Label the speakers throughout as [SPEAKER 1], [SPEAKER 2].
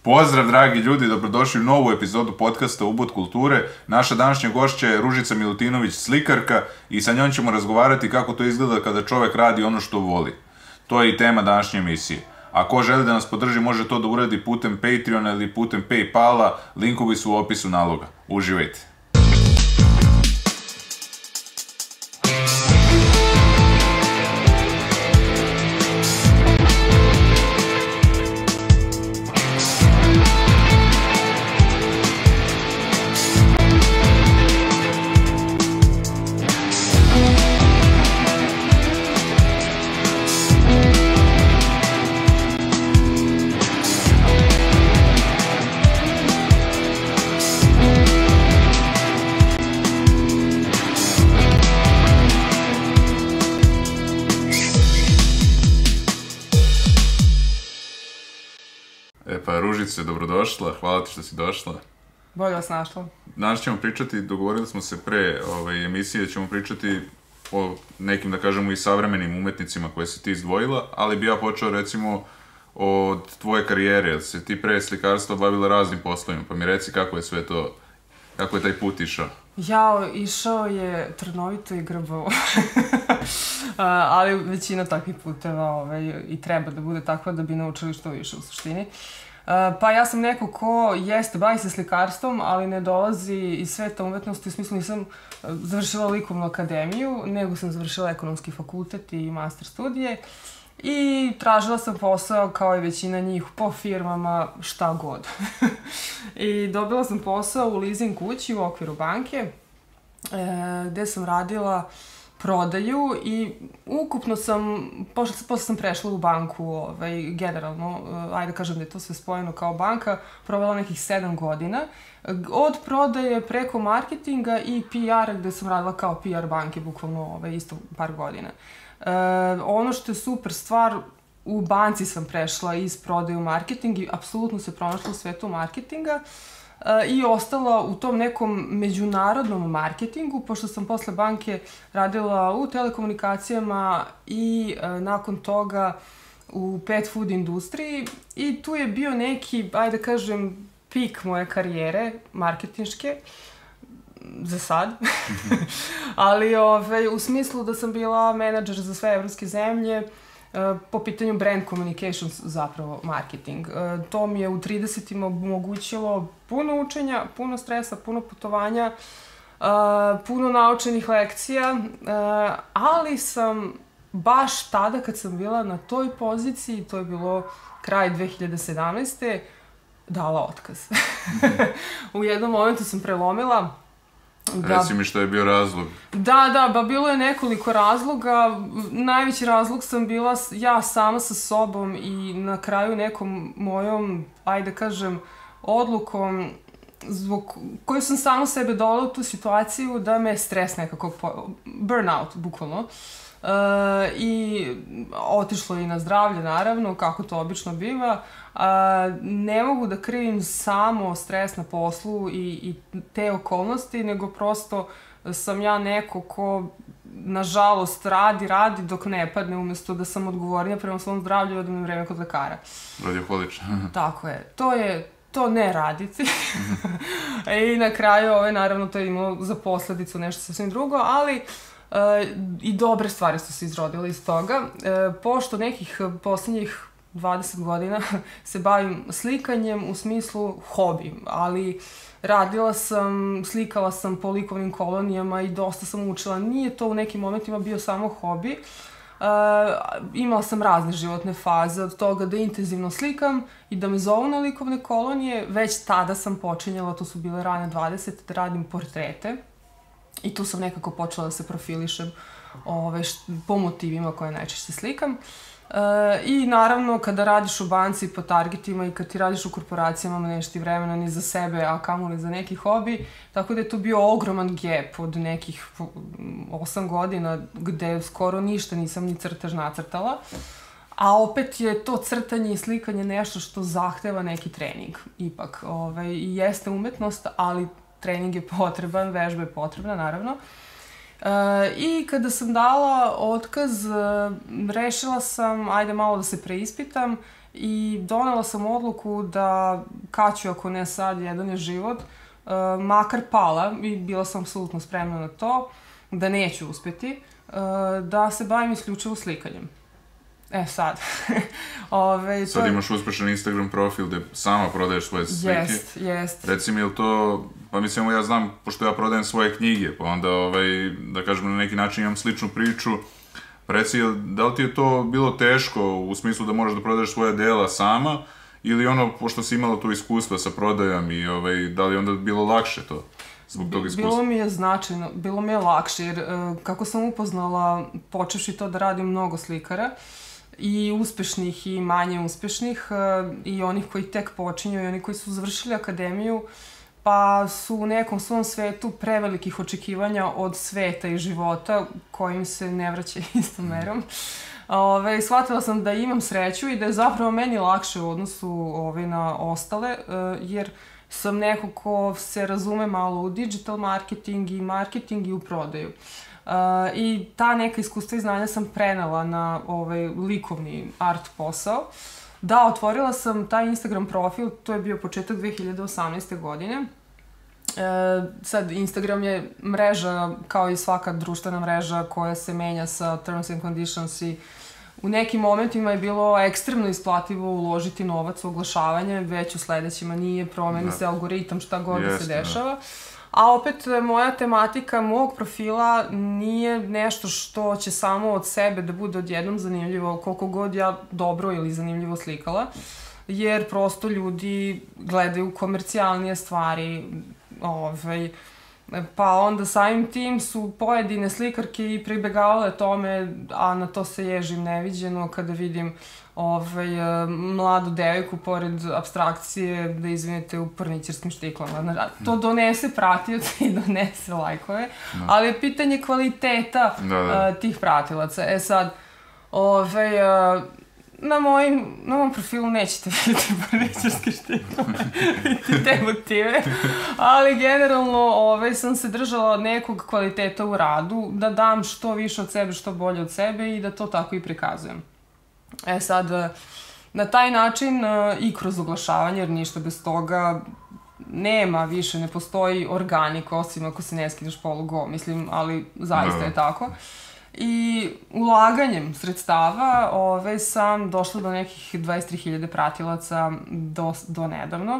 [SPEAKER 1] Pozdrav dragi ljudi, dobrodošli u novu epizodu podcasta Ubud kulture. Naša današnja gošća je Ružica Milutinović, slikarka, i sa njom ćemo razgovarati kako to izgleda kada čovek radi ono što voli. To je i tema današnje emisije. A ko želi da nas podrži može to da uradi putem Patreona ili putem Paypala, linkovi su u opisu naloga. Uživajte! Ružice, dobrodošla, hvala ti što si došla.
[SPEAKER 2] Bolje vas našla.
[SPEAKER 1] Danas ćemo pričati, dogovorili smo se pre emisije, ćemo pričati o nekim, da kažemo, i savremenim umetnicima koje si ti izdvojila, ali bi ja počeo recimo od tvoje karijere, jer se ti pre slikarstva bavila raznim poslovima, pa mi reci kako je sve to, kako je taj put išao.
[SPEAKER 2] Išao je trnovito i grbovo, ali većina takvih puteva i treba da bude takva da bi naučili što više u suštini. Pa ja sam neko ko bavi se slikarstvom, ali ne dolazi iz sveta umetnosti, u smislu nisam završila likovnu akademiju, nego sam završila ekonomski fakultet i master studije i tražila sam posao kao i većina njih po firmama šta god. I dobila sam posao u leasing kući u okviru banke gde sam radila prodaju i ukupno sam, posle sam prešla u banku, generalno, ajde kažem da je to sve spojeno kao banka, provela nekih 7 godina. Od prodaje preko marketinga i PR-a gde sam radila kao PR banke, bukvalno isto par godina. Ono što je super stvar, u banci sam prešla iz prodaje u marketing i apsolutno se pronašla u svetu marketinga i ostala u tom nekom međunarodnom marketingu, pošto sam posle banke radila u telekomunikacijama i nakon toga u pet food industriji i tu je bio neki, ajde kažem, pik moje karijere marketinške, za sad, ali u smislu da sam bila menadžer za sve evropske zemlje, po pitanju brand communications, zapravo marketing. To mi je u 30-ima omogućilo puno učenja, puno stresa, puno putovanja, puno naučenih lekcija, ali sam baš tada kad sam bila na toj poziciji, to je bilo kraj 2017. dala otkaz. U jednom momentu sam prelomila.
[SPEAKER 1] Reci mi što je bio razlog.
[SPEAKER 2] Da, bilo je nekoliko razloga. Najveći razlog sam bila ja sama sa sobom i na kraju nekom mojom, ajde kažem, odlukom zbog koju sam sama sebe dovela u tu situaciju da me stres nekako, burnout, bukvalno. I otišlo i na zdravlje, naravno, kako to obično biva. Ne mogu da krivim samo stres na poslu i te okolnosti, nego prosto sam ja neko ko, nažalost, radi dok ne padne, umjesto da sam odgovornija prema svom zdravlju i odem na vreme kod lekara.
[SPEAKER 1] Radioholična.
[SPEAKER 2] Tako je. To ne raditi. I na kraju, naravno, to je imalo za posledicu nešto sasvim drugo, ali i dobre stvari su se izrodile iz toga. Pošto nekih poslednjih 20 godina se bavim slikanjem u smislu hobi, ali radila sam, slikala sam po likovnim kolonijama i dosta sam učila. Nije to u nekim momentima bio samo hobi. Imala sam razne životne faze, od toga da intenzivno slikam i da me zovu na likovne kolonije. Već tada sam počinjala, to su bile rane 20, da radim portrete. I tu sam nekako počela da se profilišem po motivima koje najčešće slikam. I naravno, kada radiš u banci po targetima i kad ti radiš u korporacijama, nemaš ti vremena ni za sebe, a kamoli za neki hobi. Tako da je to bio ogroman gap od nekih 8 godina gde skoro ništa nisam ni crtež nacrtala. A opet je to crtanje i slikanje nešto što zahteva neki trening. Ipak, i jeste umetnost, ali trening je potreban, vežba je potrebna, naravno. I kada sam dala otkaz, rešila sam, ajde malo da se preispitam i donela sam odluku da kad ću, ako ne sad, jedan je život, makar pala i bila sam apsolutno spremna na to, da neću uspeti, da se bavim isključivo slikanjem. Sad.
[SPEAKER 1] Sad imaš uspešan Instagram profil gde sama prodaješ svoje slike.
[SPEAKER 2] Jest.
[SPEAKER 1] Reci mi, je li to, pa mislim, ja znam, pošto ja prodajem svoje knjige, pa onda, da kažem, na neki način imam sličnu priču. Reci, da li ti je to bilo teško u smislu da moraš da prodaješ svoje dela sama, ili pošto si imala to iskustva sa prodajom i da li je onda bilo lakše to? Zbog tog iskustva.
[SPEAKER 2] Bilo mi je značajno, bilo mi je lakše, jer kako sam upoznala, počevši to da radim mnogo slikara, i uspešnih i manje uspešnih, i onih koji tek počinju i oni koji su završili akademiju, pa su u nekom svom svetu prevelikih očekivanja od sveta i života kojim se ne vraća istom merom. Shvatila sam da imam sreću i da je zapravo meni lakše u odnosu na ostale, jer sam neko ko se razume malo u digital marketing i u prodaju. I ta neka iskustva i znanja sam prenela na likovni art posao. Da, otvorila sam taj Instagram profil, to je bio početak 2018. godine. Sad, Instagram je mreža, kao i svaka društvena mreža koja se menja sa terms and conditions i u nekim momentima je bilo ekstremno isplativo uložiti novac u oglašavanje, već u sledećima nije, promeni se algoritam, šta god da se dešava. A opet, moja tematika mog profila nije nešto što će samo od sebe da bude odjednom zanimljivo, koliko god ja dobro ili zanimljivo slikala, jer prosto ljudi gledaju komercijalnije stvari, pa onda samim tim su pojedine slikarke i pribegavale tome, a na to se ježim neviđeno kada vidim mladu devojku pored apstrakcije, da izvinete, u porničarskim štiklama. To donese pratioce i donese lajkove, ali je pitanje kvaliteta tih pratilaca. Sad, na mom profilu nećete vidjeti porničarske štiklama i te motive, ali generalno sam se držala nekog kvaliteta u radu, da dam što više od sebe, što bolje od sebe i da to tako i prikazujem. Sad, na taj način i kroz oglašavanje, jer ništa bez toga nema više, ne postoji organik, osim ako se ne skidaš polugo, mislim, ali zaista je tako. I ulaganjem sredstava sam došla do nekih 23.000 pratilaca do nedavno.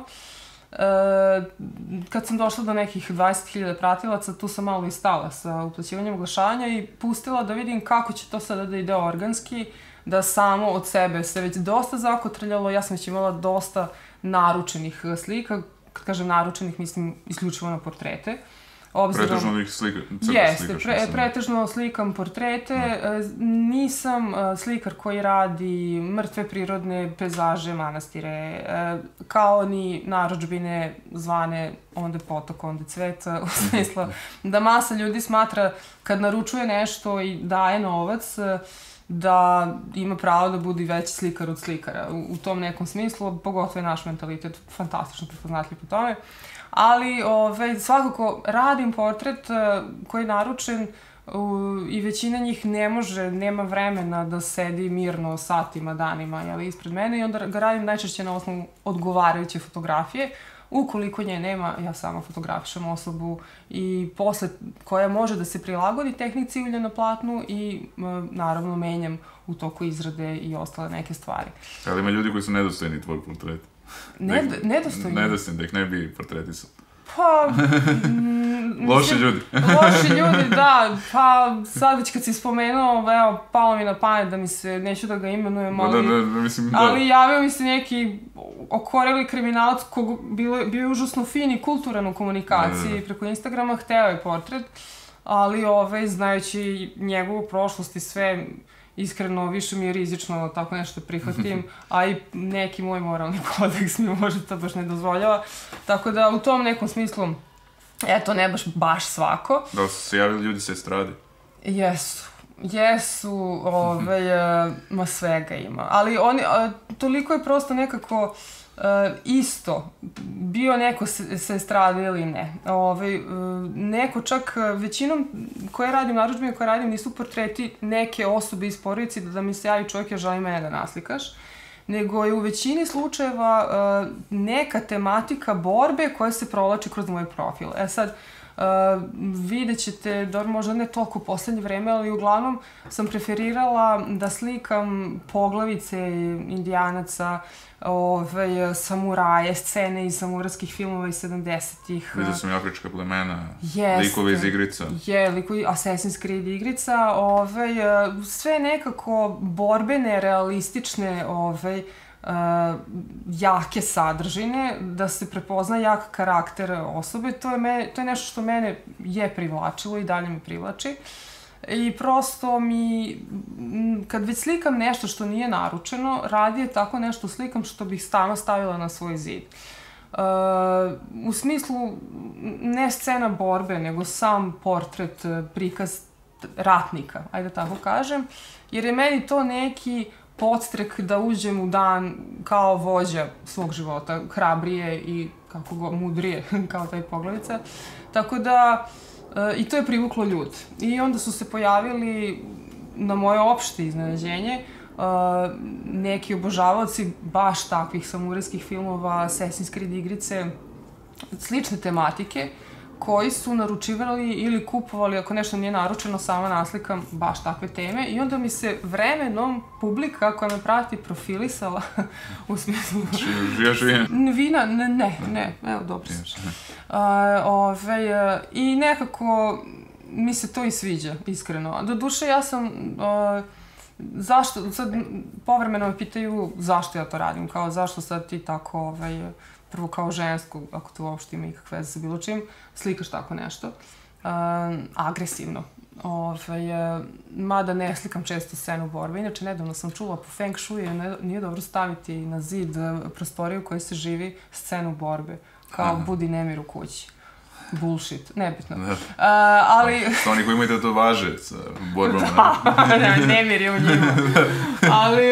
[SPEAKER 2] Kad sam došla do nekih 20.000 pratilaca, tu sam malo i stala sa uplaćivanjem oglašavanja i pustila da vidim kako će to sada da ide organski, da samo od sebe se već dosta zakotrljalo. Ja sam već imala dosta naručenih slika, kad kažem naručenih, mislim isključivo na portrete.
[SPEAKER 1] Pretežno ih slikaš?
[SPEAKER 2] Jeste, pretežno slikam portrete. Nisam slikar koji radi mrtve prirodne pejzaže, manastire, kao ni narudžbine zvane Onde potok, onde cvet, u smislu da masa ljudi smatra kad naručuje nešto i daje novac, da ima pravo da bude veći slikar od slikara. U tom nekom smislu, pogotovo je naš mentalitet fantastično prepoznatljiv po tome. Ali svakako radim portret koji je naručen i većina njih nema vremena da sedi mirno satima, danima ispred mene i onda ga radim najčešće na osnovu odgovarajuće fotografije. Ukoliko nje nema, ja sama fotografišem osobu i posle koja može da se prilagodi tehnici ulja na platnu i naravno menjam u toku izrade i ostale neke stvari.
[SPEAKER 1] Ali ima ljudi koji su nedostojni tvoj portret.
[SPEAKER 2] Nedostojni?
[SPEAKER 1] Nedostojni, da ih ne bi portretisao.
[SPEAKER 2] Pa...
[SPEAKER 1] Loši ljudi.
[SPEAKER 2] Loši ljudi, da. Pa sad već kad si spomenuo, evo, palo mi na pamet da mi se, neću da ga imenujem, ali javio mi se neki okoreli kriminalac koji bio je užasno fin i kulturan u komunikaciji preko Instagrama, hteo je portret, ali znajući njegovu prošlost i sve, iskreno, više mi je rizično da tako nešto prihvatim, a i neki moj moralni kodeks mi može to baš ne dozvoljava. Tako da u tom nekom smislu, eto, ne baš svako.
[SPEAKER 1] Da su se javili ljudi sa estrade?
[SPEAKER 2] Jesu, ma svega ima. Ali toliko je prosto nekako isto, bio neko sa estrade ili ne. Neko čak, većinom koje radim, narudžbine koje radim, nisu portreti neke osobe iz porodice, da mi se javi čovjek, ja želim mene da naslikaš. nego je u većini slučajeva neka tematika borbe koja se provlači kroz moj profil. Sad, vidjet ćete, dobro, možda ne toliko u poslednje vreme, ali uglavnom sam preferirala da slikam poglavice indijanaca, samuraje, scene iz samurajskih filmova iz 70-ih.
[SPEAKER 1] Vidio sam i afrička plemena, likove iz igrica.
[SPEAKER 2] Assassin's Creed igrica, sve nekako borbene, realistične, jake sadržine, da se prepozna jak karakter osobe. To je nešto što mene je privlačilo i dalje me privlači. I prosto kad već slikam nešto što nije naručeno, radije tako nešto slikam što bih stalno stavila na svoj zid. U smislu, ne scena borbe, nego sam portret, prikaz ratnika, ajde tako kažem, jer je meni to neki podstrek da uđem u dan kao vođa svog života, hrabrije i kako go mudrije, kao taj poglavica. Tako da, i to je privuklo ljude. I onda su se pojavili, na moje opšte iznenađenje, neki obožavaoci baš takvih samurajskih filmova, Assassin's Creed igrice, slične tematike, koji su naručivali ili kupovali, ako nešto nije naručeno, sama naslikam baš takve teme. I onda mi se vremenom publika koja me prati profilisala u smislu... Vina, ne, evo, dobro sam. I nekako mi se to i sviđa, iskreno. Doduše, ja sam... Zašto, sad povremeno me pitaju zašto ja to radim, kao zašto sad ti tako, prvo kao žensko, ako to uopšte ima ikakve veze sa bilo čim, slikaš tako nešto, agresivno. Mada ne slikam često scenu borbe. Inače, nedavno sam čula po Feng Shui, nije dobro staviti na zid prostoriju u kojoj se živi scenu borbe, kao budi nemir u kući. Bullshit, nebitno. Ali...
[SPEAKER 1] To oni koji imaju tetovaže sa borbama.
[SPEAKER 2] Nemir je u njima. Ali,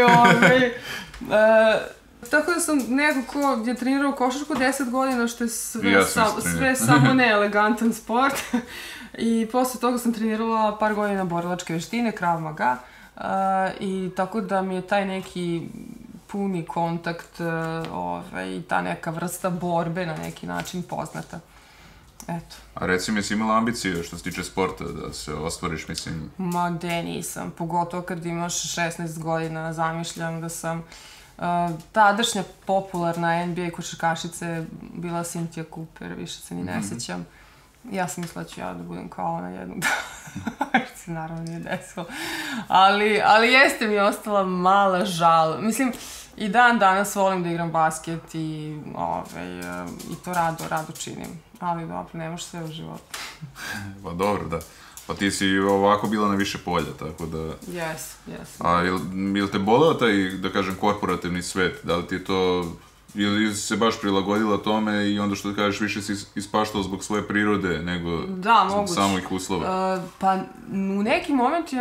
[SPEAKER 2] tako da sam neko ko je trenirao košarku 10 godina, što je sve samo neelegantan sport. I posle toga sam trenirala par godina borilačke veštine, Krav Maga. I tako da mi je taj neki puni kontakt i ta neka vrsta borbe na neki način poznata. Eto.
[SPEAKER 1] A recimo, jesi imala ambicije što se tiče sporta, da se ostvariš, mislim?
[SPEAKER 2] Ma, gde nisam. Pogotovo kad imaš 16 godina, zamišljam da sam tadašnja popularna NBA košarkašica bila Cynthia Cooper, više se ni ne sećam. Ja sam mislila da ću ja da budem kao ona jednog dana. Se naravno nije desilo. Ali jeste mi ostala mala žal. Mislim, i dan danas volim da igram basket i to rado činim. Ali dobro, nemaš sve u životu.
[SPEAKER 1] Pa dobro, da. Pa ti si ovako bila na više polja, tako da...
[SPEAKER 2] Jes.
[SPEAKER 1] A je li te boleo taj, da kažem, korporativni svet? Da li ti je to... Ili si se baš prilagodila tome i onda što da kažeš više si ispaštala zbog svoje prirode nego zbog samih uslova?
[SPEAKER 2] Pa u nekim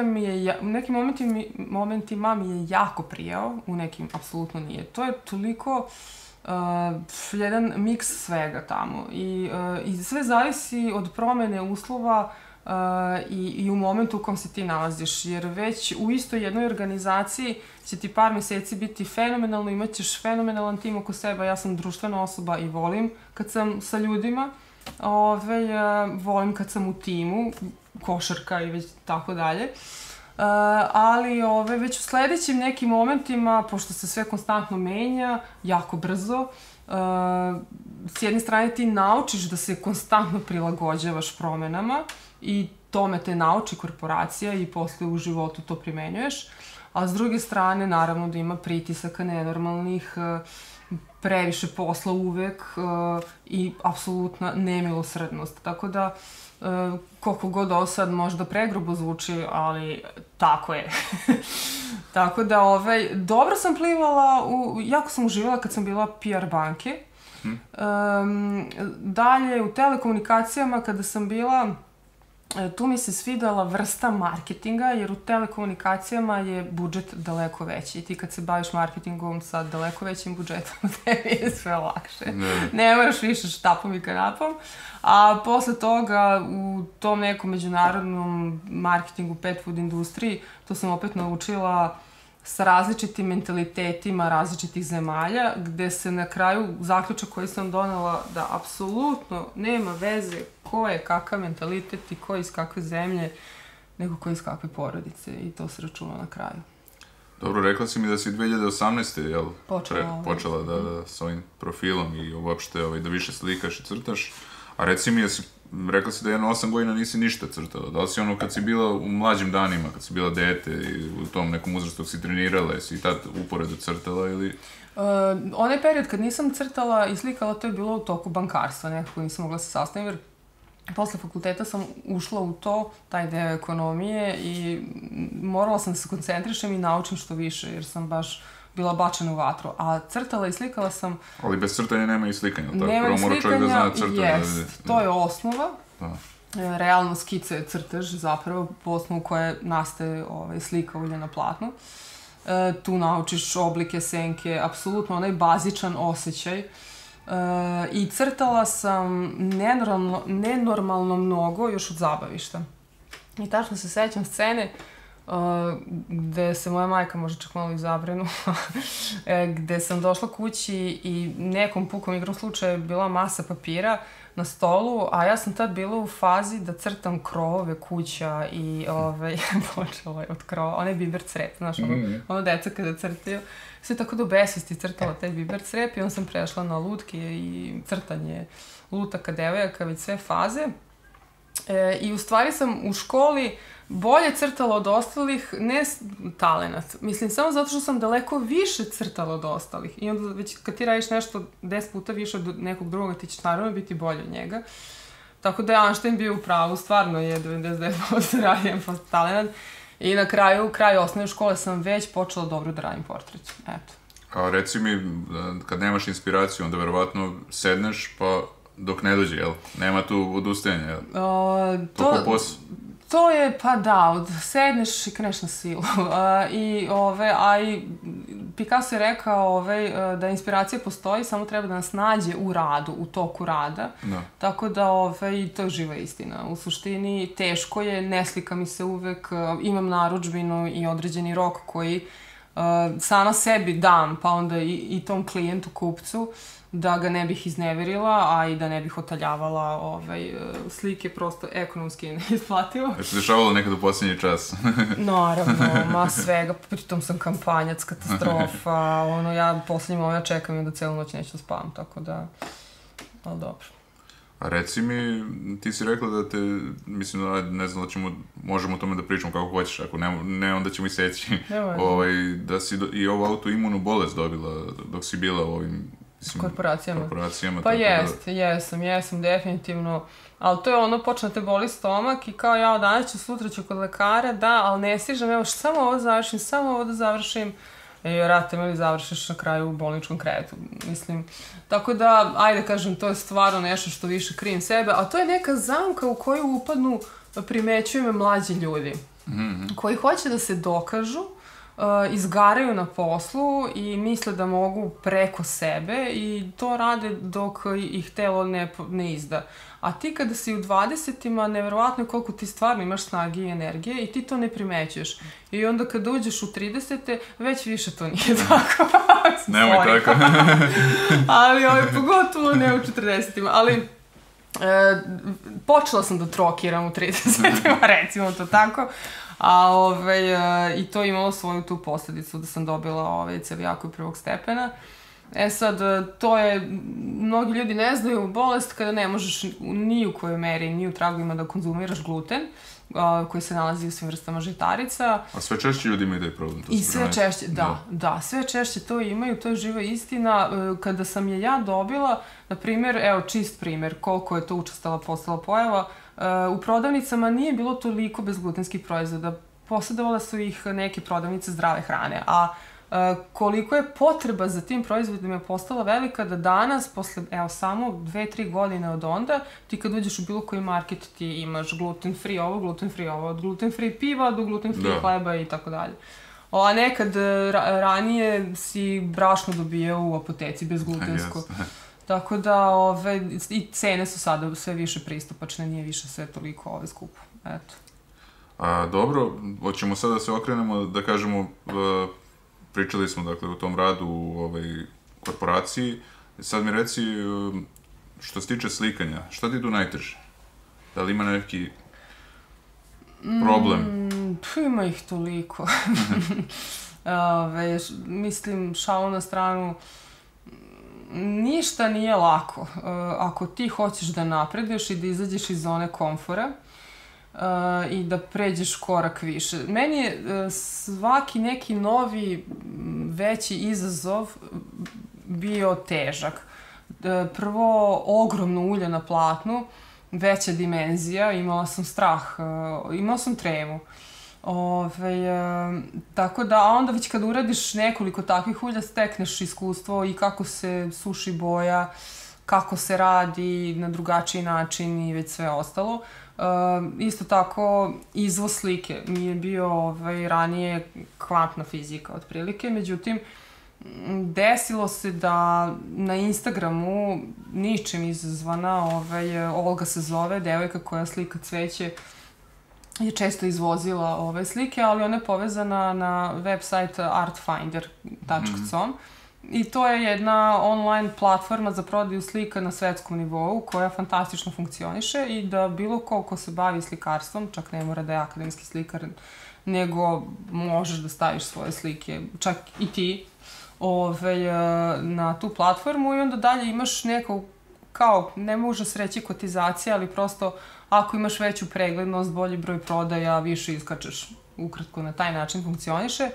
[SPEAKER 2] momentima mi je jako prijao, u nekim apsolutno nije. To je toliko jedan miks svega tamo i sve zavisi od promene uslova i u momentu u kom se ti nalaziš, jer već u istoj jednoj organizaciji će ti par meseci biti fenomenalno, imat ćeš fenomenalan tim oko sebe. Ja sam društvena osoba i volim kad sam sa ljudima, volim kad sam u timu, košarka i već tako dalje. Ali već u sledećim nekim momentima, pošto se sve konstantno menja, jako brzo, s jedne strane ti naučiš da se konstantno prilagođavaš promenama i tome te nauči korporacija i posle u životu to primenjuješ, a s druge strane naravno da ima pritisaka nenormalnih, previše posla uvek i apsolutna nemilosrdnost. Tako da, koliko god ovo sad možda pregrubo zvuči, ali tako je. Tako da, dobro sam plivala, jako sam uživala kad sam bila PR banke. Dalje, u telekomunikacijama kada sam bila, tu mi se svidela vrsta marketinga, jer u telekomunikacijama je budžet daleko veći. I ti kad se baviš marketingom sa daleko većim budžetom, tebi je sve lakše. Ne moraš više štapom i kanapom. A posle toga, u tom nekom međunarodnom marketingu, pet food industriji, to sam opet naučila sa različitim mentalitetima različitih zemalja, gde se na kraju zaključak koji sam donela da apsolutno nema veze ko je kakav mentalitet i ko je iz kakve zemlje, nego ko je iz kakve porodice i to se računa na kraju.
[SPEAKER 1] Dobro, rekla si mi da si 2018. jel?
[SPEAKER 2] Počela
[SPEAKER 1] da s ovim profilom i uopšte da više slikaš i crtaš, a reci mi, rekla si da jedno 8 godina nisi ništa crtala. Da li si kad si bila u mlađim danima, kad si bila dete i u tom nekom uzrastu dok si trenirala, jesi i tad uporedo crtala ili...
[SPEAKER 2] Onaj period kad nisam crtala i slikala, to je bilo u toku bankarstva, nekako nisam mogla se sastaviti, jer posle fakulteta sam ušla u taj deo ekonomije i morala sam da se koncentrišem i naučim što više, jer sam baš bila bačena u vatru. A crtala i slikala sam...
[SPEAKER 1] Ali bez crtanja nema i slikanja, tako?
[SPEAKER 2] Nema i slikanja,
[SPEAKER 1] jest.
[SPEAKER 2] To je osnova. Realno skica je crtež, zapravo, po osnovu koje nastaje slika ulje na platnu. Tu naučiš oblike, senke, apsolutno onaj bazičan osjećaj. I crtala sam nenormalno mnogo još od zabavišta. I tačno se sećam scene gde se moja majka možda čak malo i zabrinu, gde sam došla kući i nekom pukom igrom slučaja je bila masa papira na stolu, a ja sam tad bila u fazi da crtam krovove kuća i počela je od krova, onaj biber crep, znaš, ono deca kada crtaju. Sve tako do besvesti crtala taj biber crep i onda sam prešla na lutke i crtanje lutaka, devojaka, već sve faze. I u stvari sam u školi bolje crtala od ostalih, ne talenat. Mislim, samo zato što sam daleko više crtala od ostalih. I onda već kad ti radiš nešto 10 puta više od nekog drugoga, ti ćeš naravno biti bolje od njega. Tako da je Einstein bio u pravu, stvarno je 99% radim talenat. I na kraju osnovne škole sam već počela dobro da radim portret. Eto.
[SPEAKER 1] A reci mi, kad nemaš inspiraciju, onda verovatno sedneš pa dok ne dođe, jel? Nema tu odustajanja, jel?
[SPEAKER 2] To je, pa da, sedneš i kreneš na silu. A i Picasso je rekao da inspiracija postoji, samo treba da nas nađe u radu, u toku rada. Tako da, to je živa istina. U suštini, teško je, ne slika mi se uvek, imam narudžbinu i određeni rok koji sama sebi dam, pa onda i tom klijentu, kupcu, da ga ne bih izneverila, a i da ne bih otaljavala slike, prosto ekonomski je neisplativo.
[SPEAKER 1] Je se dešavalo nekad u posljednji čas?
[SPEAKER 2] Naravno, svega, pritom sam kampanjac, katastrofa, ja posljednji moment čekam i da celu noć neću da spavam, tako da, ali dobro.
[SPEAKER 1] A reci mi, ti si rekla da te, mislim, ne znam da možemo o tome da pričamo kako hoćeš, ako ne, onda ćemo i seći, da si i ovu autoimunu bolest dobila dok si bila u ovim korporacijama.
[SPEAKER 2] Pa jesam, definitivno. Ali to je počne te boli stomak i kao ja danas ću, sutra ću kod lekara, da, ali ne stižem, evo samo ovo da završim. Rate me li završiš na kraju u bolničkom krevetu, mislim. Tako da, ajde kažem, to je stvarno nešto što više krijem sebe, a to je neka zamka u koju upadnu, primećuju me mlađi ljudi, koji hoće da se dokažu, izgaraju na poslu i misle da mogu preko sebe i to rade dok ih telo ne izda. A ti kada si u 20-ima, neverovatno je koliko ti stvarno imaš snage i energije i ti to ne primećuješ. I onda kada uđeš u 30-te, već više to nije tako.
[SPEAKER 1] Nemoj tako.
[SPEAKER 2] Ali pogotovo ne u 40-ima. Ali počela sam da trokiram u 30-ima, recimo to tako. I to je imalo svoju tu posljedicu da sam dobila celijakiju prvog stepena. Sad, to je, mnogi ljudi ne znaju, bolest kada ne možeš ni u kojoj meri, ni u tragovima da konzumiraš gluten, koji se nalazi u svim vrstama žitarica.
[SPEAKER 1] A sve češće ljudi imaju taj problem?
[SPEAKER 2] I sve češće, da, sve češće to imaju, to je živa istina. Kada sam je ja dobila, na primjer, evo čist primjer, koliko je to učestala postala pojava, u prodavnicama nije bilo toliko bezglutenskih proizvoda, posjedovale su ih neke prodavnice zdrave hrane, a koliko je potreba za tim proizvodima je postala velika da danas, posle samo 2-3 godine od onda, ti kad uđeš u bilo koji market ti imaš gluten free ovo, od gluten free piva do gluten free hleba i tako dalje. A nekad ranije si brašno dobijao u apoteci bezglutensko. Tako da i cene su sada sve više pristupačne, nije više sve toliko skupo. Eto.
[SPEAKER 1] Dobro, hoćemo sada da se okrenemo, da kažemo, pričali smo, dakle, o tom radu u korporaciji. Sad mi reci, što se tiče slikanja, šta ti je tu najteže? Da li ima neki problem?
[SPEAKER 2] Ima ih toliko. Mislim, šalu na stranu, ništa nije lako. Ako ti hoćeš da napreduješ i da izađeš iz zone komfora i da pređeš korak više. Meni je svaki neki novi, veći izazov bio težak. Prvo, ogromno ulje na platnu, veća dimenzija, imala sam strah, imala sam tremu. Tako da, a onda već kad uradiš nekoliko takvih ulja, stekneš iskustvo i kako se suši boja, kako se radi na drugačiji način i već sve ostalo. Isto tako, izvoz slike mi je bio ranije kvantna fizika otprilike, međutim, desilo se da na Instagramu, ničim izazvana, Olga se zove, devojka koja slika cveće, je često izvozila ove slike, ali ona je povezana na website artfinder.com i to je jedna online platforma za prodaju slika na svetskom nivou koja fantastično funkcioniše i da bilo ko se bavi slikarstvom, čak ne mora da je akademski slikar, nego možeš da staviš svoje slike, čak i ti, na tu platformu i onda dalje imaš neko, kao, ne može se reći kotizacija, ali prosto ako imaš veću preglednost, bolji broj prodaja, više iskačeš. Ukratko, na taj način funkcioniše.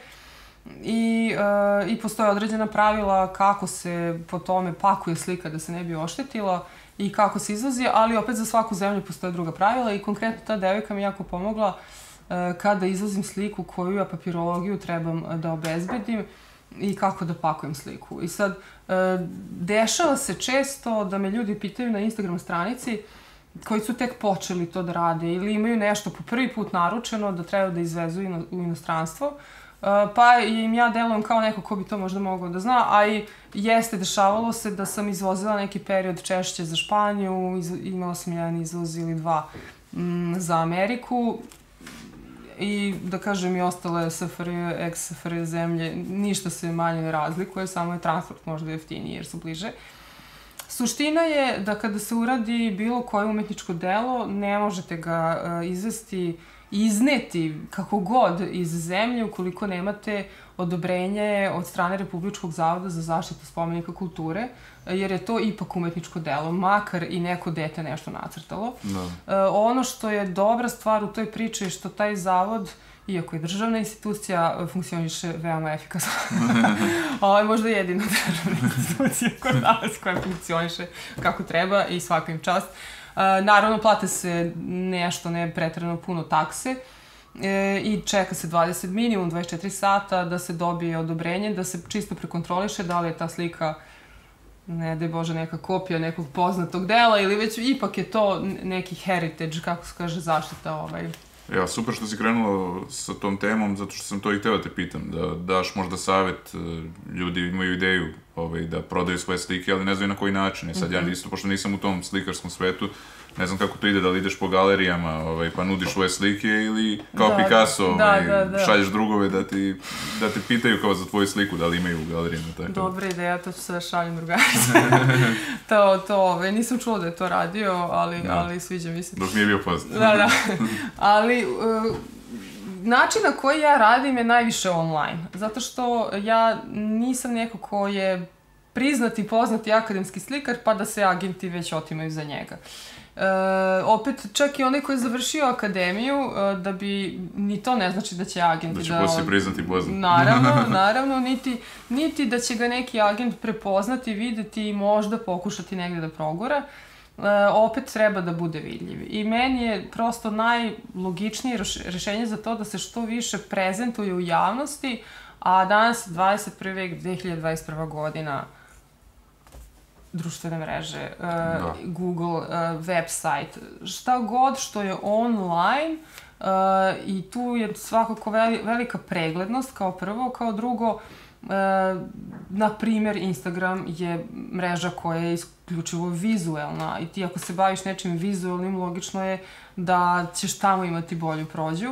[SPEAKER 2] I postoje određena pravila kako se po tome pakuje slika da se ne bi oštetila i kako se izvozi, ali opet za svaku zemlju postoje druga pravila i konkretno ta devojka mi jako pomogla kada izvozim sliku koju ja papirologiju trebam da obezbedim i kako da pakujem sliku. I sad, dešava se često da me ljudi pitaju na Instagram stranici koji su tek počeli to da rade ili imaju nešto po prvi put naručeno da treba da izvezu u inostranstvo, pa im ja delujem kao neko ko bi to možda mogao da zna, a i dešavalo se da sam izvozila neki period češće za Španiju, imala sam jedan izvoz ili dva za Ameriku i da kažem i ostale SFRJ, ex-SFRJ zemlje, ništa se manje ne razlikuje, samo je transport možda jeftiniji jer su bliže. Suština je da kada se uradi bilo koje umetničko delo, ne možete ga izneti kako god iz zemlje ukoliko nemate odobrenje od strane Republičkog zavoda za zaštitu spomenika kulture, jer je to ipak umetničko delo, makar i neko dete nešto nacrtalo. Ono što je dobra stvar u toj priči je što taj zavod, iako je državna institucija, funkcioniše veoma efikasno. Ovo je možda jedina državna institucija kod nas koja funkcioniše kako treba i svaka im čast. Naravno, plate se nešto, ne preterano puno takse i čeka se minimum 24 sata da se dobije odobrenje, da se čisto prekontroliše da li je ta slika, ne daj Bože, neka kopija nekog poznatog dela ili već ipak je to neki heritage, kako se kaže, zaštita
[SPEAKER 1] Ja, super što si krenula sa tom temom, zato što sam to i hteo da te pitam, da daš možda savjet, ljudi imaju ideju da prodaju svoje slike, ali ne znaju na koji način. Sad ja isto, pošto nisam u tom slikarskom svetu, ne znam kako to ide, da li ideš po galerijama pa nudiš svoje slike ili kao Picasso šalješ drugove da te pitaju kao za tvoju sliku, da li imaju u galerijama.
[SPEAKER 2] Dobra ideja, to ću se da šaljem drugarice. Nisam čula da je to radio, ali sviđa mi se.
[SPEAKER 1] Dok nije bio poznat.
[SPEAKER 2] Da. Ali način na koji ja radim je najviše online, zato što ja nisam neko ko je priznati, poznati akademski slikar, pa da se agenti već otimaju za njega. Opet, čak i onaj koji je završio akademiju, da bi, ni to ne znači da će agenti
[SPEAKER 1] da će poslije priznati i poznati.
[SPEAKER 2] Naravno, niti da će ga neki agent prepoznati, videti i možda pokušati negde da progura. Opet treba da bude vidljiv. I meni je prosto najlogičnije rešenje za to da se što više prezentuje u javnosti, a danas 21. vek, 2021. godina, društvene mreže, Google, website, šta god što je online i tu je svakako velika preglednost kao prvo, kao drugo, na primjer Instagram je mreža koja je isključivo vizuelna i ti ako se baviš nečim vizuelnim, logično je da ćeš tamo imati bolju prođu.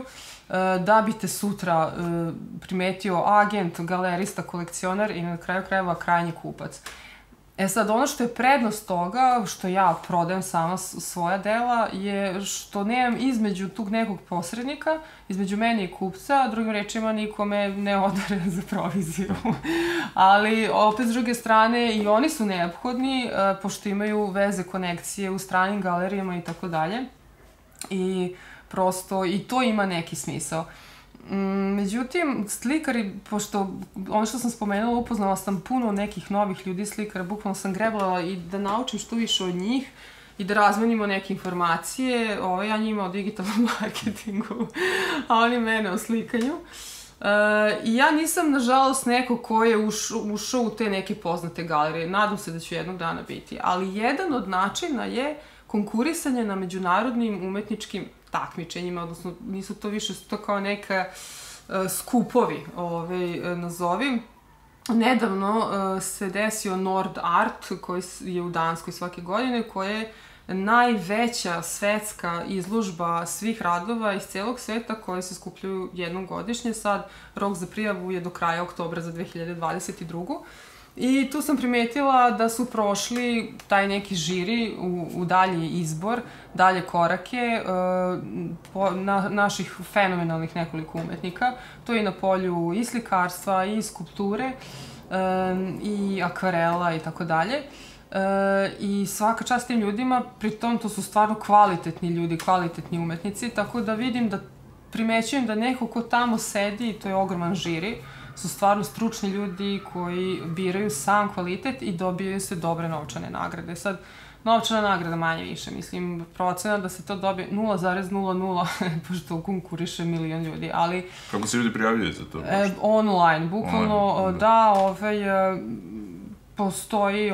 [SPEAKER 2] da bi te sutra primetio agent, galerista, kolekcionar i na kraju krajeva krajnji kupac. E sad, ono što je prednost toga, što ja prodajem sama svoja dela, je što nemam između tog nekog posrednika, između mene i kupca, drugim rečima nikome ne odare za proviziju. Ali, opet s druge strane, i oni su neophodni, pošto imaju veze, konekcije u stranim galerijama i tako dalje. I prosto, i to ima neki smisao. Međutim, slikari, pošto ono što sam spomenula, upoznala sam puno nekih novih ljudi slikara, bukvalno sam grebala i da naučim što više od njih i da razmenimo neke informacije, ja njima o digitalnom marketingu, a oni mene o slikanju. I ja nisam, nažalost, neko ko je ušao u te neke poznate galerije. Nadam se da ću jednog dana biti. Ali jedan od načina je konkurisanje na međunarodnim umetničkim takmičenjima, odnosno nisu to više to kao neka skupovi, nazovim. Nedavno se desio Nord Art, koji je u Danskoj svake godine, koja je najveća svetska izložba svih radova iz celog sveta koje se skupljaju jednom godišnje. Sad, rok za prijavu je do kraja oktobra za 2022. I tu sam primetila da su prošli taj neki žiri u dalji izbor, dalje korake naših fenomenalnih nekoliko umetnika. To je i na polju i slikarstva, i skulpture, i akvarela i tako dalje. I svaka čast tim ljudima, pritom to su stvarno kvalitetni ljudi, kvalitetni umetnici, tako da vidim da primećujem da neko ko tamo sedi, to je ogroman žiri, su stvarno stručni ljudi koji biraju sam kvalitet i dobijaju se dobre novčane nagrade. Sad, novčana nagrada manje više, mislim, procena da se to dobije 0,00, pošto konkuriše milion ljudi, ali...
[SPEAKER 1] Kako se ljudi prijavljaju za to?
[SPEAKER 2] Online, bukvalno, da, postoji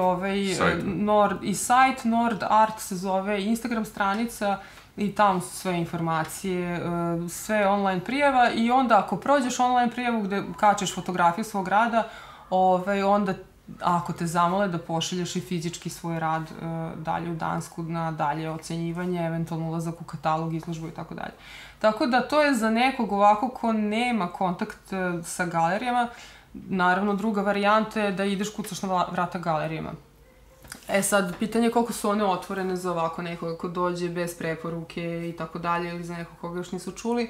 [SPEAKER 2] i sajt Nord Art se zove, Instagram stranica, i tamo su sve informacije, sve online prijava i onda ako prođeš online prijavu gde kačeš fotografiju svog rada, onda ako te zamole da pošalješ i fizički svoj rad dalje u Dansku na dalje ocenjivanje, eventualno ulazak u katalog, izložbu i tako dalje. Tako da to je za nekog ovako ko nema kontakt sa galerijama. Naravno, druga varijanta je da ideš kucaš na vrata galerijama. E sad, pitanje je koliko su one otvorene za ovako nekoga ko dođe bez preporuke i tako dalje, ili za nekog koga još nisu čuli.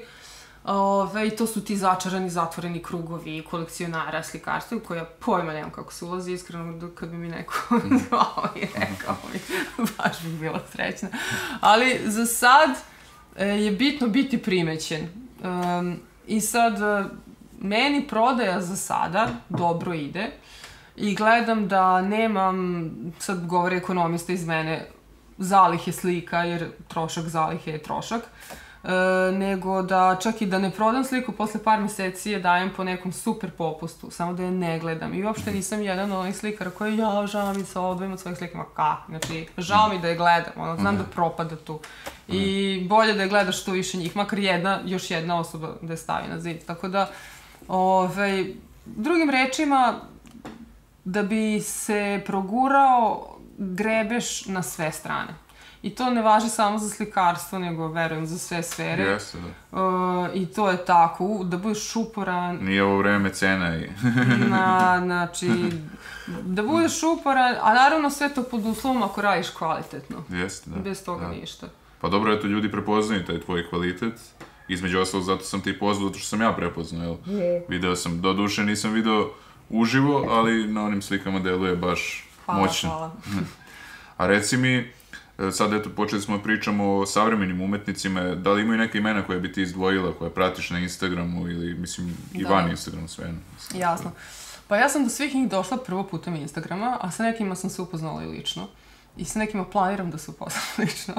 [SPEAKER 2] I to su ti začarani, zatvoreni krugovi kolekcionara slikarstva, u koja pojma nemam kako se ulazi, iskreno, kad bi mi neko zvao i rekao mi, baš bih bila srećna. Ali za sad je bitno biti primećen. I sad, meni prodaja za sada dobro ide. I gledam da nemam, sad govori ekonomista iz mene, zalihe slika, jer trošak zalihe je trošak, nego da čak i da ne prodam sliku, posle par meseci je dajem po nekom super popustu, samo da je ne gledam. I uopšte nisam jedan od onih slikara koji, žao mi se odvojim od svojih slika, znači, žao mi da je gledam, znam da propada tu. I bolje da je gledaš što više njih, makar još jedna osoba da je stavi na zid. Tako da, drugim rečima, da bi se progurao, grebeš na sve strane. I to ne važi samo za slikarstvo, nego, verujem, za sve sfere.
[SPEAKER 1] Jeste, da.
[SPEAKER 2] I to je tako, da budeš uporan...
[SPEAKER 1] Nije ovo vreme mecena i...
[SPEAKER 2] Znači, da budeš uporan, a naravno sve to pod uslovom ako radiš kvalitetno.
[SPEAKER 1] Jeste, da.
[SPEAKER 2] Bez toga ništa.
[SPEAKER 1] Pa dobro, eto, ljudi prepoznaju taj tvoj kvalitet. Između ostalog, zato sam ti pozvao, zato što sam ja prepoznao, jel? Video sam, doduše nisam video uživo, ali na onim slikama deluje baš moćno.
[SPEAKER 2] Hvala.
[SPEAKER 1] A reci mi, sad eto počeli smo da pričamo o savremenim umetnicima, da li imaju neke imena koje bi ti izdvojila, koje pratiš na Instagramu ili, mislim, i van Instagramu sve?
[SPEAKER 2] Jasno. Pa ja sam do svih njih došla prvo putem Instagrama, a sa nekima sam se upoznala i lično. I sa nekima planiram da se upoznam lično.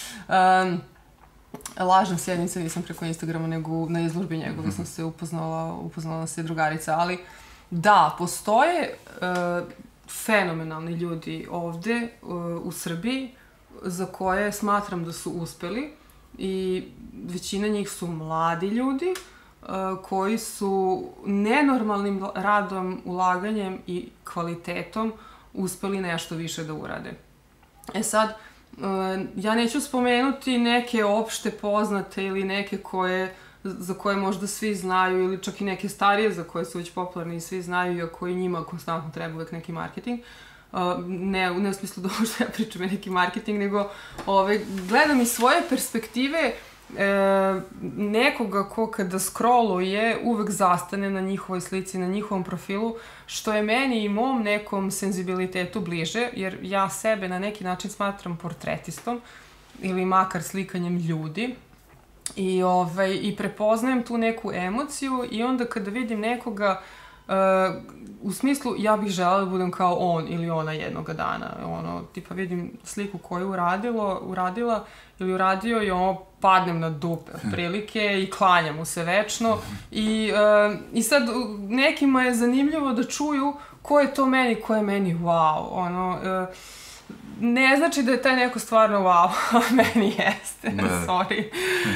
[SPEAKER 2] Lažem s jednim se nisam preko Instagrama, nego na izložbi njegove sam se upoznala se drugarica, ali da, postoje fenomenalni ljudi ovde u Srbiji za koje smatram da su uspeli i većina njih su mladi ljudi koji su nenormalnim radom, ulaganjem i kvalitetom uspeli nešto više da urade. E sad, ja neću spomenuti neke opšte poznate ili neke koje za koje možda svi znaju ili čak i neke starije za koje su već popularne i svi znaju, iako i njima konstantno treba uvek neki marketing. Ne u smislu da ovo što ja pričam je neki marketing, nego gledam iz svoje perspektive nekoga ko kada scrolluje uvek zastane na njihovoj slici, na njihovom profilu, što je meni i mom nekom senzibilitetu bliže, jer ja sebe na neki način smatram portretistom ili makar slikanjem ljudi i prepoznajem tu neku emociju i onda kada vidim nekoga u smislu ja bih želela da budem kao on ili ona jednoga dana, tipa vidim sliku koju uradila ili uradio i padnem na dupe otprilike i klanjam mu se večno i sad nekima je zanimljivo da čuju ko je to meni, ko je meni wow, ne znači da je taj neko stvarno wow, meni jeste, sorry.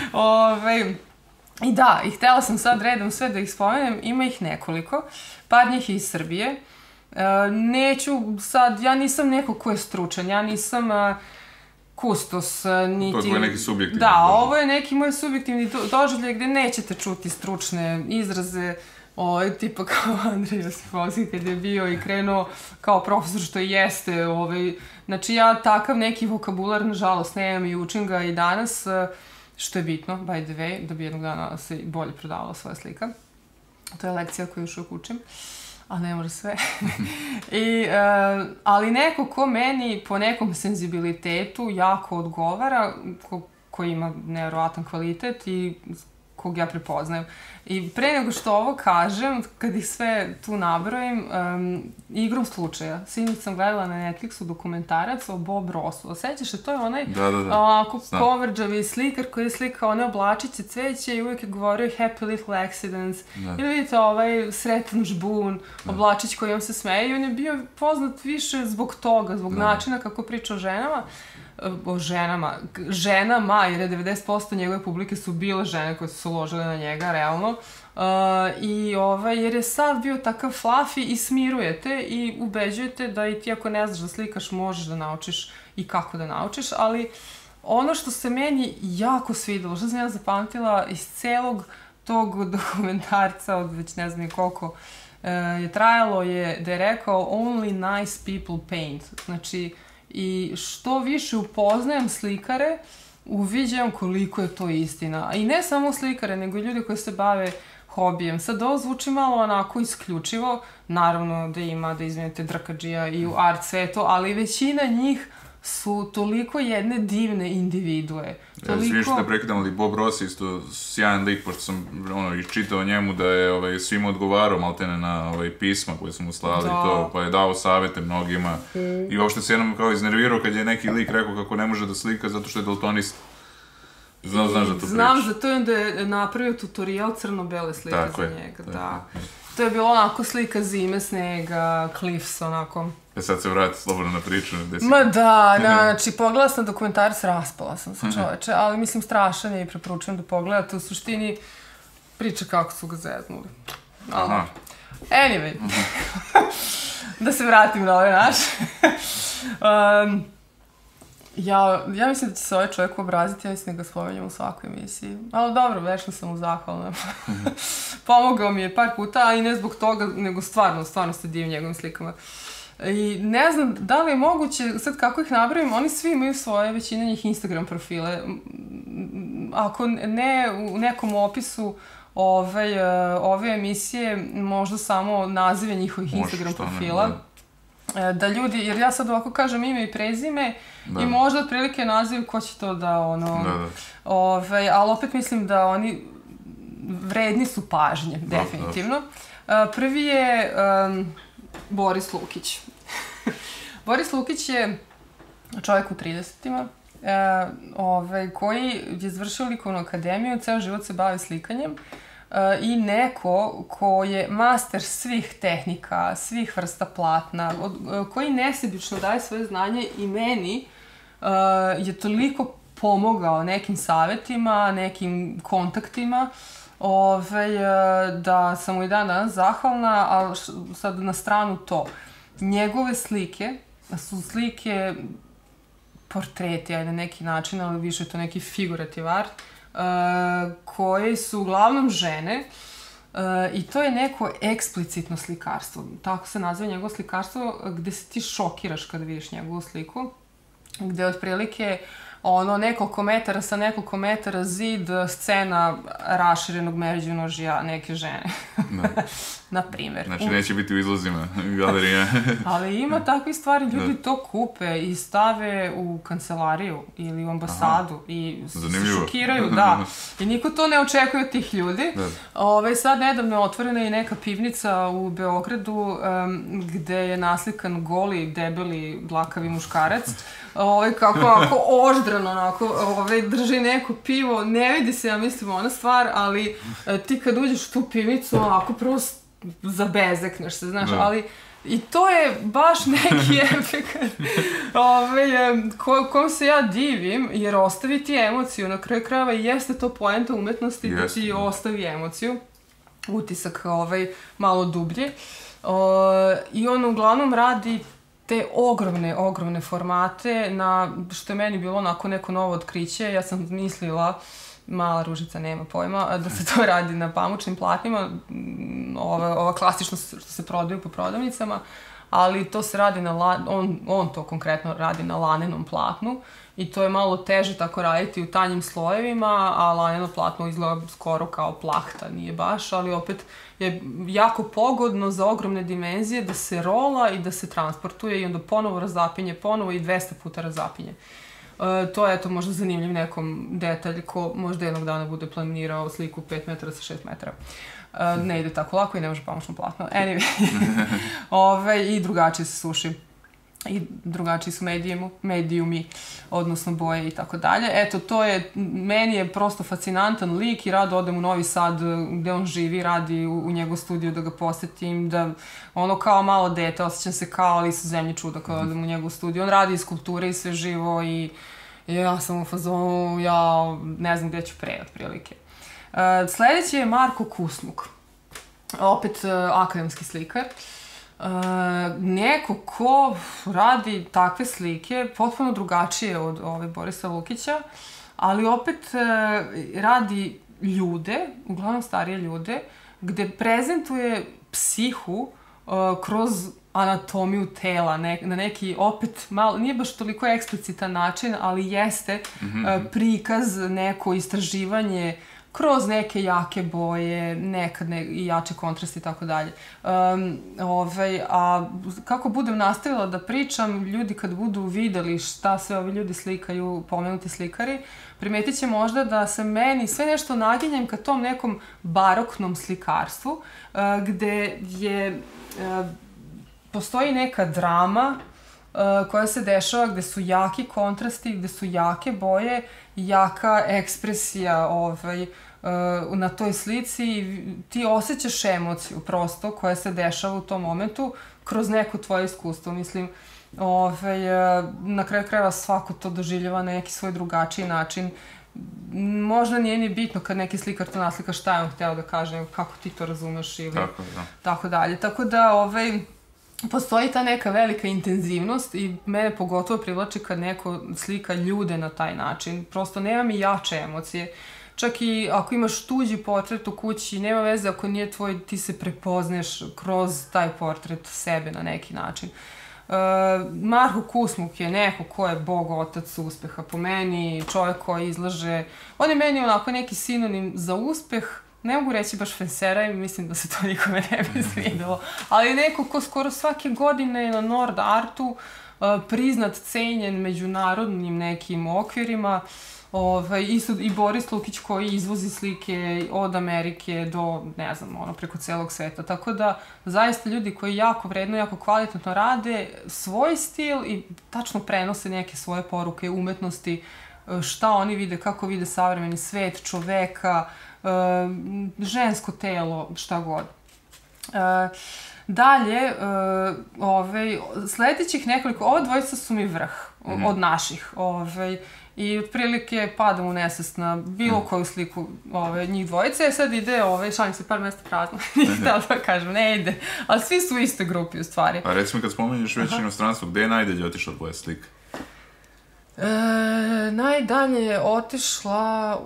[SPEAKER 2] I da, i htela sam sad redom sve da ih spomenem, ima ih nekoliko, par njih je iz Srbije. Neću sad, ja nisam neko ko je stručan, ja nisam kustos, niti...
[SPEAKER 1] To je tvoj neki subjektivni
[SPEAKER 2] doživljaj. Da, ovo je neki moj subjektivni doživljaj gde nećete čuti stručne izraze, tipa kao Andrej Josifovski kad je bio i krenuo kao profesor što i jeste. Znači ja takav neki vokabular, nažalost, nemam i učim ga i danas, što je bitno, by the way, da bi jednog dana se bolje prodavala svoja slika. To je lekcija koju još uvijek učim, ali ne može sve. Ali neko ko meni po nekom senzibilitetu jako odgovara, ko ima nevjerovatan kvalitet i kog ja prepoznajem. I pre nego što ovo kažem, kad ih sve tu nabrojim, igrom slučaja. Sinoć sam gledala na Netflixu dokumentarac o Bob Rossu. Osjećaš se, to je onaj kovrđavi slikar koji je slikao one oblačice cveće i uvijek je govorio happy little accidents. Ili vidite sretan žbun, oblačić koji vam se smeje i on je bio poznat više zbog toga, zbog načina kako priča o ženama, jer je 90% njegove publike su bile žene koje su se uložile na njega, realno. Jer je sad bio takav fluffy i smirujete i ubeđujete da i ti ako ne znaš da slikaš možeš da naučiš i kako da naučiš, ali ono što se meni jako svidelo, što sam ja zapamtila iz celog tog dokumentarca od već ne znam koliko je trajalo, je da je rekao only nice people paint. Znači, i što više upoznajem slikare, uviđam koliko je to istina. I ne samo slikare, nego i ljudi koji se bave hobijem. Sad ovo zvuči malo onako isključivo, naravno da ima, da izvinete, drkadžija i u art svetu, ali većina njih su toliko jedne divne individue.
[SPEAKER 1] Svi što te prekidam, ali Bob Ross isto sjajan lik, pošto sam iščitao njemu da je svima odgovarao maltene na pisma koje su mu slali to, pa je dao savete mnogima. I uopšte se jednom kao iznervirao kad je neki lik rekao kako ne može da slika zato što je daltonist. Znaš za to priča?
[SPEAKER 2] Znam za to i onda je napravio tutorial crno-bele slike za njega, da. To je bilo onako slika zime, snega, cliffs, onako.
[SPEAKER 1] Sad se vrati slobodno na priču.
[SPEAKER 2] Ma da, znači pogledala sam dokumentarac, raspala sam se čoveče, ali mislim strašan je i preporučujem da pogledate. U suštini priča kako su ga zeznuli. Anyway, da se vratim na ovaj naš. Ja mislim da će se ovaj čovjek obraziti, ja mislim da ga spomenjam u svakoj emisiji. Ali dobro, vešno sam mu zahvalna. Pomogao mi je par puta, a i ne zbog toga, nego stvarno se divim njegovim slikama. I ne znam da li je moguće, sad kako ih nabrojim, oni svi imaju svoje, većina njih Instagram profile. Ako ne u nekom opisu ove emisije, možda samo nazive njihovih Instagram profila. Da ljudi, jer ja sad ovako kažem ime i prezime i možda otprilike naziv ko će to da ali opet mislim da oni vredni su pažnje, definitivno. Prvi je Boris Lukić. Boris Lukić je čovjek u 30-ima koji je završio likovnu akademiju, ceo život se bavi slikanjem i neko ko je master svih tehnika, svih vrsta platna, koji nesebično daje svoje znanje i meni je toliko pomogao nekim savjetima, nekim kontaktima, da sam mu i dan danas zahvalna, ali sad na stranu to. Njegove slike su slike portreti, na neki način, ali više je to neki figurativ art, koje su uglavnom žene i to je neko eksplicitno slikarstvo. Tako se naziva njegovo slikarstvo, gde se ti šokiraš kada vidiš njegovu sliku, gde otprilike nekoliko metara sa nekoliko metara zid, scena raširenog međunožja neke žene. Na primjer.
[SPEAKER 1] Znači neće biti u izlozima galerije.
[SPEAKER 2] Ali ima takve stvari, ljudi to kupe i stave u kancelariju ili u ambasadu i se šokiraju, da. I niko to ne očekuje od tih ljudi. Sad nedavno je otvorena i neka pivnica u Beogradu gde je naslikan goli, debeli, dlakavi muškarac. Kako oždrano, onako, drži neko pivo, ne vidi se, ja mislim, ona stvar, ali ti kad uđeš u tu pivnicu, onako, prvo zabezekneš se, znaš, ali i to je baš neki efekat kom se ja divim, jer ostavi ti emociju, na kraju krajeva i jeste to poenta umetnosti da ti ostavi emociju, utisak malo dublje, i on uglavnom radi te ogromne formate, što je meni bilo onako neko novo otkriće. Ja sam mislila, mala Ružica nema pojma, da se to radi na pamučnim platnima, ova klasično što se prodaju po prodavnicama, ali to se radi on to konkretno radi na lanenom platnu i to je malo teže tako raditi u tanjim slojevima, a laneno platno izgleda skoro kao plahta, nije baš, ali opet je jako pogodno za ogromne dimenzije da se rola i da se transportuje i onda ponovo razapinje, ponovo i 200 puta razapinje. To je to možda zanimljiv nekom detalj ko možda jednog dana bude planirao sliku 5 metara sa 6 metara. Ne ide tako lako i ne može pamučno platno. Anyway, i drugačije se suši. I drugačiji su medijumi, odnosno boje i tako dalje. Eto, meni je prosto fascinantan lik i rado odem u Novi Sad gde on živi, radi u njegov studiju da ga posetim, da kao malo dete, osjećam se kao Alisa u zemlji čuda kada odem u njegov studiju. On radi iz skulpture i sve živo i ja sam u fazonu, ja ne znam gde ću pre, otprilike. Sledeći je Marko Kusmuk, opet akademski slikar. Neko ko radi takve slike potpuno drugačije od Borisa Lukića, ali opet radi ljude, uglavnom starije ljude, gde prezentuje psihu kroz anatomiju tela, na neki opet malo, nije baš toliko eksplicitan način, ali jeste prikaz, neko istraživanje kroz neke jake boje, nekad i jače kontrasti i tako dalje. A kako budem nastavila da pričam, ljudi kad budu videli šta sve ovi ljudi slikaju, pomenuti slikari, primetit će možda da se meni sve nešto naginjem ka tom nekom baroknom slikarstvu, gde postoji neka drama koja se dešava gde su jaki kontrasti, gde su jake boje, jaka ekspresija na toj slici i ti osjećaš emociju prosto koja se dešava u tom momentu kroz neko tvoje iskustvo. Mislim, na kraju krajeva svako to doživljava na neki svoj drugačiji način. Možda nije ni bitno kad neki slikar to naslika šta je on hteo da kaže, nego kako ti to razumeš ili tako dalje. Tako da, postoji ta neka velika intenzivnost i mene pogotovo privlači kad neko slika ljude na taj način. Prosto nema mi jače emocije. Čak i ako imaš tuđi portret u kući, nema veze ako nije tvoj, ti se prepozneš kroz taj portret sebe na neki način. Marko Kusmuk je neko ko je bog otac uspeha po meni, čovjek koji izlaže, on je meni onako neki sinonim za uspeh, ne mogu reći baš fenseraj, mislim da se to nikome ne bi svidelo, ali neko ko skoro svake godine na Nord Artu priznat, cenjen međunarodnim nekim okvirima, isto i Boris Lukić koji izvozi slike od Amerike do, ne znam, preko celog sveta. Tako da, zaista ljudi koji jako vredno, jako kvalitetno rade svoj stil i tačno prenose neke svoje poruke umetnosti, šta oni vide, kako vide savremeni svet, čoveka, žensko telo, šta god. Dalje, sledećih nekoliko, ova dvojica su mi vrh od naših, i otprilike padam u nesvest na bilo koju sliku njih dvojice. Sad ide, šalim se, par mesta prazno, nisam da kažem, ne ide, ali svi su u istoj grupi u stvari.
[SPEAKER 1] A recimo kad spomenješ već inostranstvo, gde je najdelje otišla tvoja slika?
[SPEAKER 2] najdalje je otišla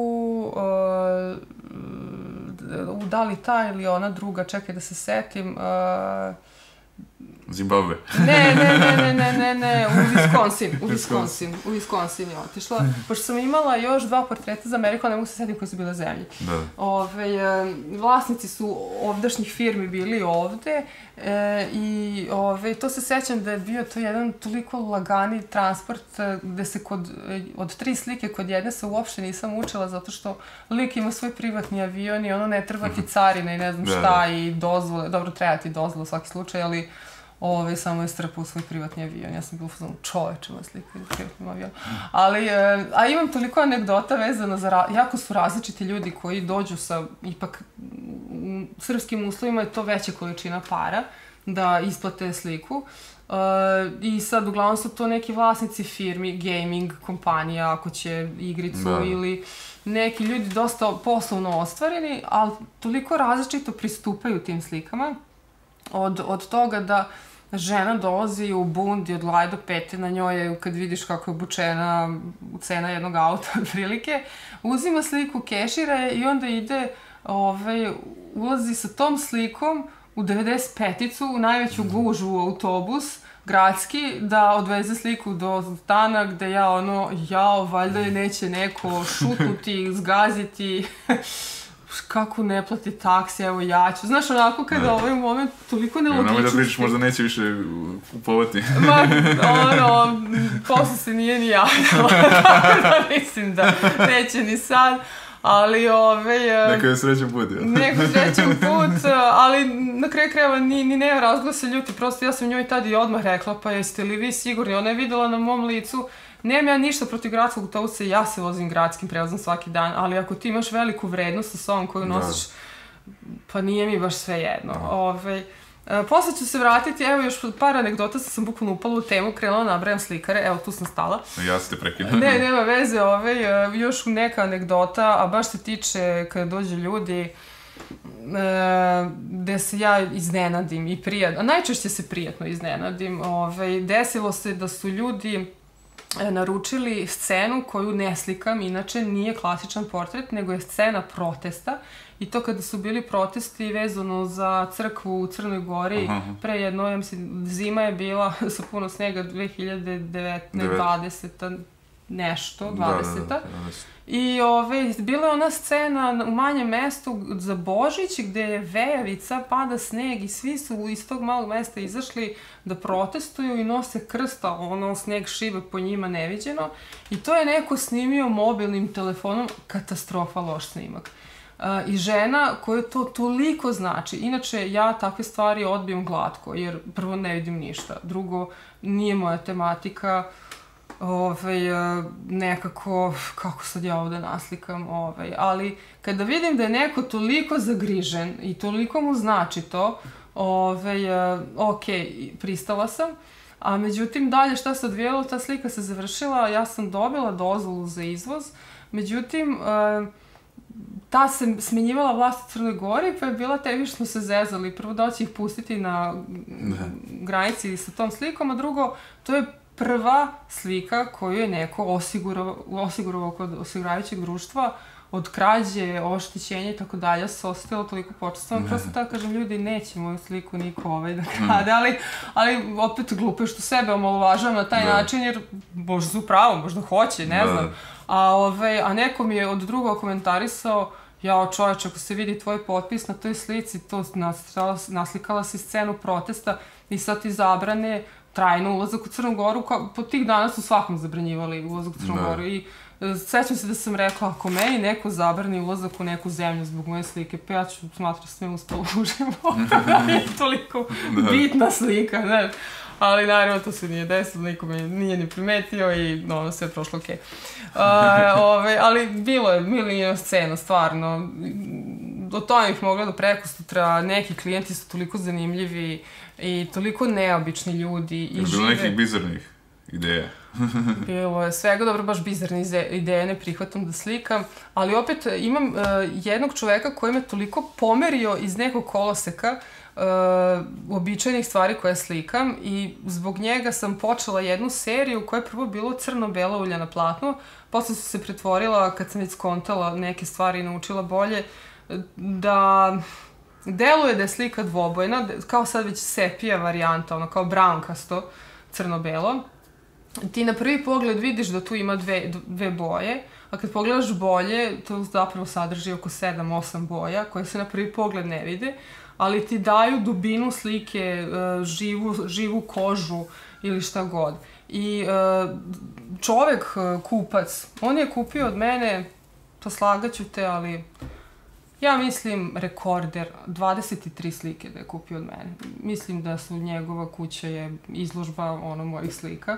[SPEAKER 2] da li ta ili ona druga, čekaj da se setim,
[SPEAKER 1] Zimbabwe.
[SPEAKER 2] Ne, u Wisconsin je otišla, pošto sam imala još 2 portreta za Ameriku, ali ne mogu se setim koje su bile zemlje. Vlasnici su ovdašnjih firmi bili ovde i to se sećam da je bio to jedan toliko lagani transport gde se od 3 slike kod jedne se uopšte nisam učila zato što lik ima svoj privatni avion i ono ne treba ti carina i ne znam šta i dozvole, dobro treba ti dozvole u svaki slučaj, ali samo je strpao svoj privatni avion. Ja sam bila u čoveče moja slika iz privatnim avionom. Ali, imam toliko anegdota vezano za... Jako su različiti ljudi koji dođu sa, ipak, u srpskim uslovima je to veća količina para da isplate sliku. I sad, uglavnom su to neki vlasnici firmi, gaming kompanija, ako će igricu ili neki ljudi dosta poslovno ostvareni, ali toliko različito pristupaju tim slikama. Od toga da žena dolazi u bundi od glaje do pete, na njoj je, kad vidiš kako je obučena cena jednog auta, otprilike, uzima sliku, kešira je i onda ide, ulazi sa tom slikom u 95-icu, u najveću gužvu autobus, gradski, da odveze sliku do stana gde valjda je neće neko šutnuti, zgaziti, kako ne plati taksi, evo ja ću. Znaš, onako kada ovaj moment toliko nelogičnosti...
[SPEAKER 1] Nemoj da pričaš, možda neće više kupovati.
[SPEAKER 2] Posle se nije ni javljala, tako da mislim da neće ni sad, ali Neko
[SPEAKER 1] je srećan put, ja.
[SPEAKER 2] Neko srećan put, ali na kraju krajeva ni nema razloga se ljuti, prosto ja sam njoj tada i odmah rekla, pa jeste li vi sigurni, ona je videla na mom licu. Nemam ja ništa protiv gradskog autobusa, ja se vozim gradskim prevozom svaki dan, ali ako ti imaš veliku vrednost sa sobom koju nosiš, pa nije mi baš sve jedno. Posle ću se vratiti, evo još par anegdota, sam bukvalno upala u temu, krenula nabrajam slikare, evo tu sam stala.
[SPEAKER 1] Ja se te prekidam.
[SPEAKER 2] Ne, nema veze, još neka anegdota, a baš se tiče kada dođu ljudi, gde se ja iznenadim i prijatno, a najčešće se prijatno iznenadim. Desilo se da su ljudi naručili scenu koju ne slikam, inače nije klasičan portret, nego je scena protesta. I to kada su bili protesti vezano za crkvu u Crnoj Gori, pre jedno, ja mislim, zima je bila sa puno snega, 2019-20, nešto, 20. I bila je ona scena u manjem mestu za Božić gde je vejavica, pada sneg i svi su iz tog malog mesta izašli da protestuju i nose krsta, sneg šibe po njima neviđeno. I to je neko snimio mobilnim telefonom, katastrofa, loš snimak. I žena koja to toliko znači, inače ja takve stvari odbijem glatko, jer prvo ne vidim ništa, drugo nije moja tematika, nekako, kako sad ja ovde naslikam, ali kada vidim da je neko toliko zagrižen i toliko mu znači to, ok, pristala sam, a međutim dalje šta se odvijelo, ta slika se završila, ja sam dobila dozvolu za izvoz, međutim, ta se smenjivala vlast u Crnoj Gori, pa je bila tebi što smo se zezali, prvo da će ih pustiti na granici sa tom slikom, a drugo, to je prva slika koju je neko osigurao kod osiguravajućeg društva od krađe, oštećenja i tako dalje, se osetilo toliko počestvo. Prosto tako kažem, ljudi, neće moju sliku niko da krade, ali opet glupo je što sebe omalovažavam na taj način, jer možda su pravo, možda hoće, ne znam. A neko mi je od druga komentarisao, jao čoveče, ako se vidi tvoj potpis na toj slici, to naslikala si scenu protesta i sad ti zabrane trajno ulazak u Crnu Goru, po tih dana su svakom zabranjivali ulazak u Crnu Goru i sećam se da sam rekla, ako meni neko zabrani ulazak u neku zemlju zbog moje slike, pa ja ću smatrati sve uspela u životu, nije toliko bitna slika, znaš. Ali naravno to se nije desilo, niko me nije ni primetio i sve je prošlo okej. Ali bilo je milijuna scena, stvarno. O tome bih mogla do prekosutra, neki klijenti su toliko zanimljivi i toliko neobični ljudi.
[SPEAKER 1] Je bilo nekih bizarnih ideja?
[SPEAKER 2] Bilo je svega, dobro, baš bizarne ideje, ne prihvatam da slikam, ali opet imam jednog čoveka koji me toliko pomerio iz nekog koloseka, uobičajenih stvari koje slikam i zbog njega sam počela jednu seriju koja je prvo bilo crno-bela ulja na platnu, posle su se pretvorila, kad sam već skontala neke stvari i naučila bolje, da deluje da je slika dvobojna, kao sad već sepija varijanta, ono kao braunkasto, crno-belo. Ti na prvi pogled vidiš da tu ima dve boje, a kad pogledaš bolje, to zapravo sadrži oko 7-8 boja, koje se na prvi pogled ne vide, ali ti daju dubinu slike, živu kožu ili šta god. I čovek, kupac, on je kupio od mene, poslagaću te, ali ja mislim rekorder, 23 slike da je kupio od mene. Mislim da su njegova kuća je izložba mojih slika.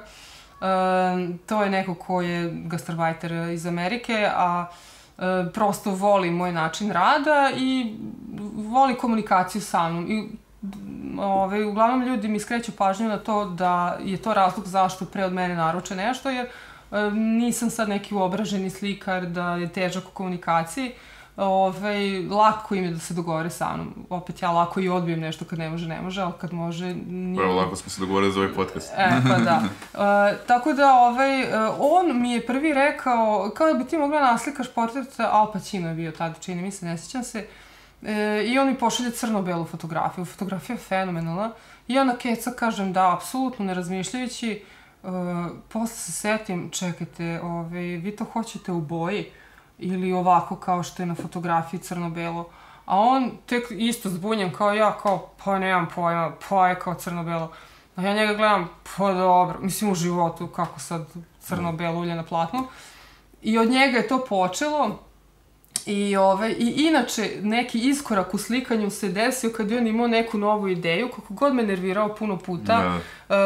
[SPEAKER 2] To je neko ko je gastarbajter iz Amerike, a prosto voli moj način rada i voli komunikaciju sa mnom. I uglavnom ljudi mi skreću pažnju na to da je to razlog zašto pre od mene naruče nešto, jer nisam sad neki uobraženi slikar, da je težak u komunikaciji. Lako im je da se dogovore sa mnom. Opet ja lako i odbijem nešto kad ne može, ali kad može...
[SPEAKER 1] Evo, lako smo se dogovorili za ovaj podcast.
[SPEAKER 2] Pa da. Tako da, on mi je prvi rekao, kao da bi ti mogla naslikaš portret, Al Pacino je bio tada, čini mi se, ne sjećam se, i on mi pošalje crno-belu fotografiju. Fotografija je fenomenalna. I ja na keca kažem da, apsolutno ne razmišljajući, posle se setim, čekajte, vi to hoćete u boji? Ili ovako kao što je na fotografiji crno-belo. A on tek isto zbunjen kao ja, kao pa nemam pojma, pa je kao crno-belo. A ja njega gledam, pa dobro, mislim u životu, kako sad crno-belo ulje na platnu. I od njega je to počelo. I inače, neki iskorak u slikanju se desio kad je on imao neku novu ideju, kako god me nervirao puno puta.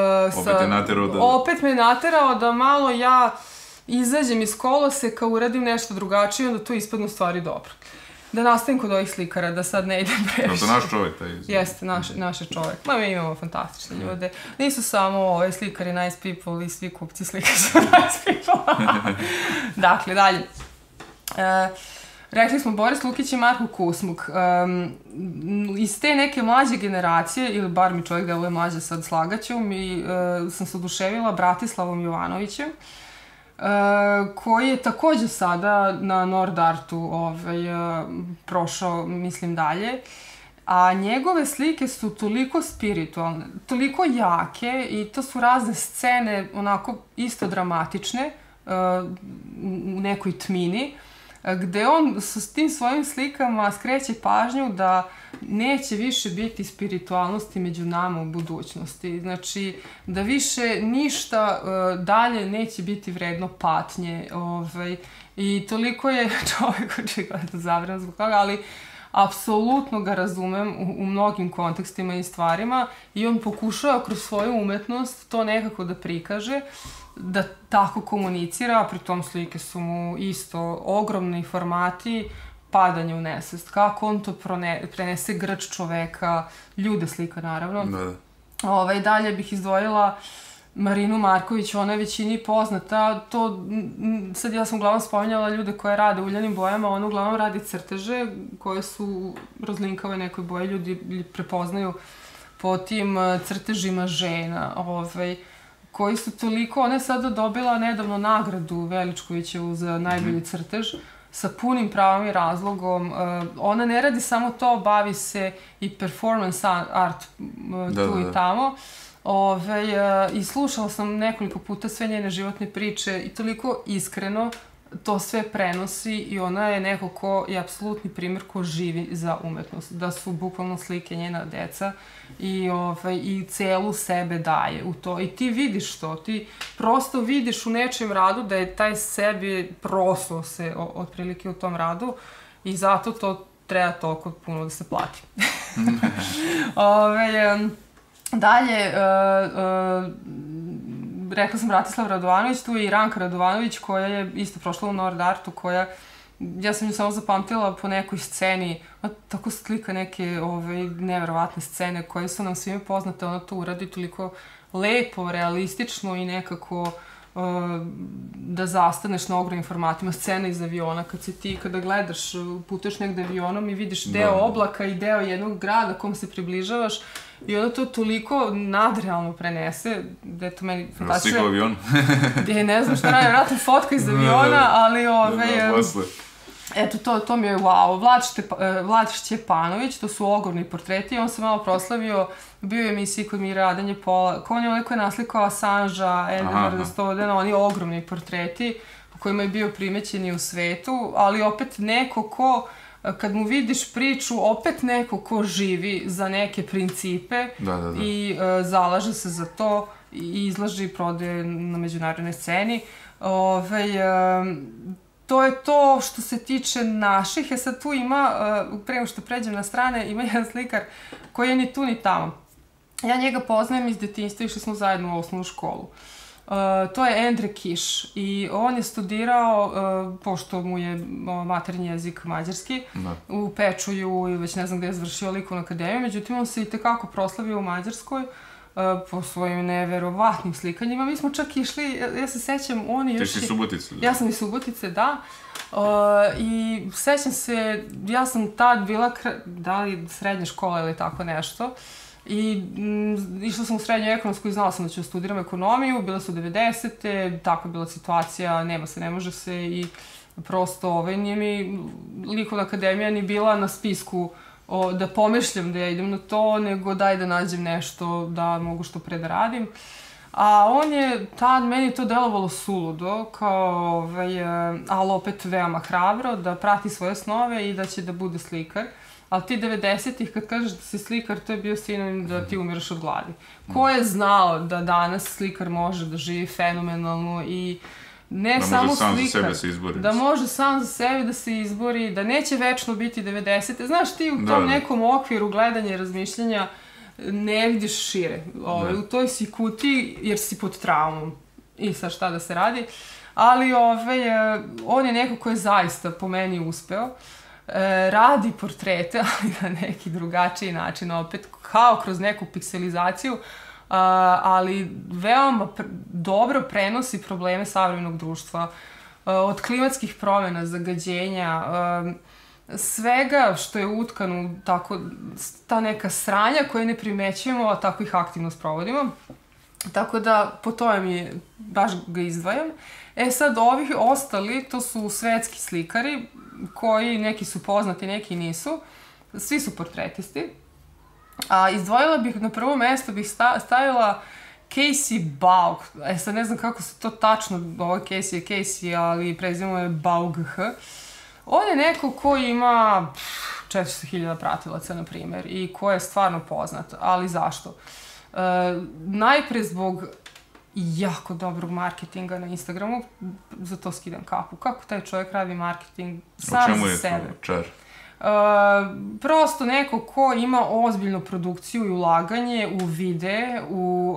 [SPEAKER 2] Opet me naterao da malo ja izađem iz koloseka, uradim nešto drugačije, onda to ispadne stvari dobro. Da nastavim kod ovih slikara, da sad ne idem previše.
[SPEAKER 1] To je naš čovjek, taj izgled.
[SPEAKER 2] Jeste, naš je čovjek. Ma mi imamo fantastične ljude. Nisu samo slikari nice people i svi kupci slikari su nice people. Dakle, dalje. Rekli smo Boris Lukić i Marko Kusmuk. Iz te neke mlađe generacije, ili bar mi čovjek deluje mlađe, sad slagaću, sam se oduševila Bratislavom Jovanovićem, koji je takođe sada na Nordartu prošao, mislim, dalje. A njegove slike su toliko spiritualne, toliko jake i to su razne scene, onako isto dramatične, u nekoj tmini, gde on s tim svojim slikama skreće pažnju da neće više biti spiritualnosti među nama u budućnosti. Znači, da više ništa dalje neće biti vredno patnje. I toliko je čovjek očigledno zabrinut zbog toga, ali apsolutno ga razumem u mnogim kontekstima i stvarima i on pokušava kroz svoju umetnost to nekako da prikaže, da tako komunicira, a pri tom slike su mu isto ogromni formati, padanje u nesvest. Kako on to prenese grč čoveka, ljude slika naravno. Dalje bih izdvojila Marinu Marković, ona je većini poznata. Sad ja sam uglavnom spominjala ljude koje rade uljanim bojama, ona uglavnom radi crteže koje su rozlinkave nekoj boji, ljudi prepoznaju po tim crtežima žena, koji su toliko, ona je sada dobila nedavno nagradu Veličkovićevu za najbolji crtež, sa punim pravom i razlogom. Ona ne radi samo to, bavi se i performance art tu i tamo. I slušala sam nekoliko puta sve njene životne priče i toliko iskreno to sve prenosi i ona je neko ko je apsolutni primjer ko živi za umetnost. Da su bukvalno slike njena deca i celu sebe daje u to. I ti vidiš to, ti prosto vidiš u nečijem radu da je taj sebi prosto se otprilike u tom radu i zato to treba toliko puno da se plati. Dalje, rekla sam Bratislav Radovanović, tu je i Ranka Radovanović koja je isto prošla u Nordartu, koja, ja sam nju samo zapamtila po nekoj sceni, tako slika neke neverovatne scene koje su nam svima poznate, ona to uradi toliko lepo, realistično i nekako da zastaneš na ogromnim formatima, scena iz aviona, kada gledaš, putuješ negde avionom i vidiš deo oblaka i deo jednog grada kom se približavaš i onda to toliko nadrealno prenese, da je to meni fantastično.
[SPEAKER 1] Slika u avionu.
[SPEAKER 2] Ne znam šta radim, vratno fotka iz aviona, ali eto, to mi je wow. Vlad Šćepanović, to su ogromni portreti, on se malo proslavio, bio je u emisiji kod Mire Radanje Pola, ko je naslikao Assangea, Edwarda Snowdena, oni ogromni portreti po kojima je bio primećen u svetu, ali opet neko ko, kad mu vidiš priču, opet neko ko živi za neke principe i zalaže se za to i izlaže i prodaje na međunarodnoj sceni. To je to što se tiče naših. Sad tu ima, pre nego što pređem na strane, ima jedan slikar koji je ni tu ni tamo. Ja njega poznajem iz detinjstva, išli smo zajedno u osnovnu školu. To je Endre Kiš i on je studirao, pošto mu je maternji jezik mađarski, u Pečuju i već ne znam gde je završio likovnu akademiju, međutim on se i tekako proslavio u Mađarskoj po svojim neverovatnim slikanjima. Mi smo čak išli, ja se sećam, on je još...
[SPEAKER 1] Ti si iz Subotice?
[SPEAKER 2] Ja sam iz Subotice, da. I sećam se, ja sam tad bila, da li srednja škola ili tako nešto, i išla sam u srednju ekonomsku i znala sam da ću studiram ekonomiju, bile su 90-te, tako je bila situacija, nema se, ne može se i prosto nije mi likovna akademija ni bila na spisku da pomišljam da ja idem na to, nego daj da nađem nešto da mogu što pre da radim. A on je tad, meni to delovalo suludo, kao, ali opet veoma hrabro, da prati svoje snove i da će da bude slikar. Ali ti 90-ih, kad kažeš da si slikar, to je bio sinonim da ti umiraš od gladi. Ko je znao da danas slikar može da živi fenomenalno i ne samo slikar, da može sam za sebe da se izbori, da neće večno biti 90-te. Znaš, ti u tom nekom okviru gledanja i razmišljanja ne vidiš šire. U toj si kuti jer si pod traumom. I sad šta da se radi. Ali on je neko ko je zaista po meni uspeo. Radi portrete, ali na neki drugačiji način, opet kao kroz neku pikselizaciju, ali veoma dobro prenosi probleme savremenog društva, od klimatskih promjena, zagađenja, svega što je utkano tako, ta neka sranja koje ne primećujemo, a tako ih aktivno sprovodimo. Tako da po tome mi baš ga izdvajam. Sad ovi ostali, to su svetski slikari, koji neki su poznati, neki nisu. Svi su portretisti. A izdvojila bih, na prvo mesto bih stavila Casey Baug. Sad ne znam kako se to tačno, ovo Casey je Casey, ali prezimo je Baugh. On je neko ko ima 400.000 pratilaca, na primjer, i ko je stvarno poznat. Ali zašto? Najpre zbog jako dobrog marketinga na Instagramu, za to skidam kapu. Kako taj čovjek radi marketing sam za sebe?
[SPEAKER 1] O čemu je to čar?
[SPEAKER 2] Prosto neko ko ima ozbiljnu produkciju i ulaganje u videe, u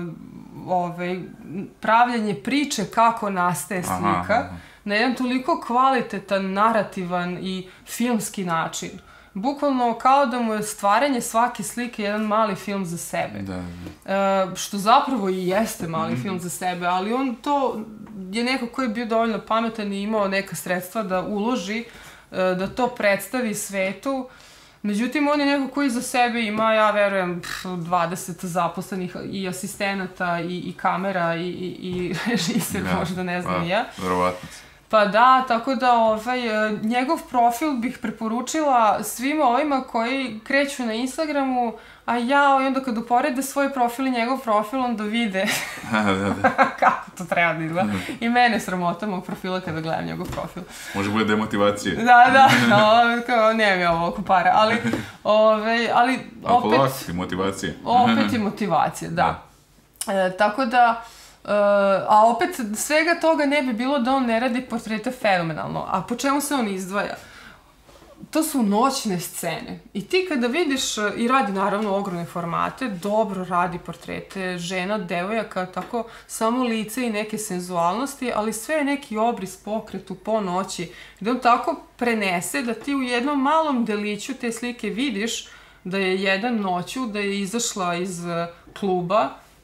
[SPEAKER 2] pravljanje priče kako nastaje slika, na jedan toliko kvalitetan, narativan i filmski način. Bukvalno kao da mu je stvaranje svake slike jedan mali film za sebe. Što zapravo i jeste mali film za sebe, ali on to je neko ko je bio dovoljno pametan i imao neka sredstva da uloži, da to predstavi svetu. Međutim, on je neko koji za sebe ima, ja verujem, 20 zaposlenih i asistenata i kamera i režiser, možda ne znam i ja.
[SPEAKER 1] Verovatno.
[SPEAKER 2] Pa da, tako da njegov profil bih preporučila svima ovima koji kreću na Instagramu, a i onda kad uporede svoj profil i njegov profil, onda vide kako to treba da izgleda. I mene sramota mog profila kada gledam njegov profil.
[SPEAKER 1] Može bude demotivacije.
[SPEAKER 2] Da, nemam ja ovo para, ali opet...
[SPEAKER 1] polako, motivacije.
[SPEAKER 2] Opet je motivacija, da. Tako da... A opet svega toga ne bi bilo da on ne radi portrete fenomenalno. A po čemu se on izdvaja? To su noćne scene. I ti kada vidiš, i radi naravno ogromne formate, dobro radi portrete žena, devojaka, tako samo lice i neke senzualnosti, ali sve je neki obris pokretu po noći, gde on tako prenese da ti u jednom malom deliću te slike vidiš da je jedan noću, da je izašla iz kluba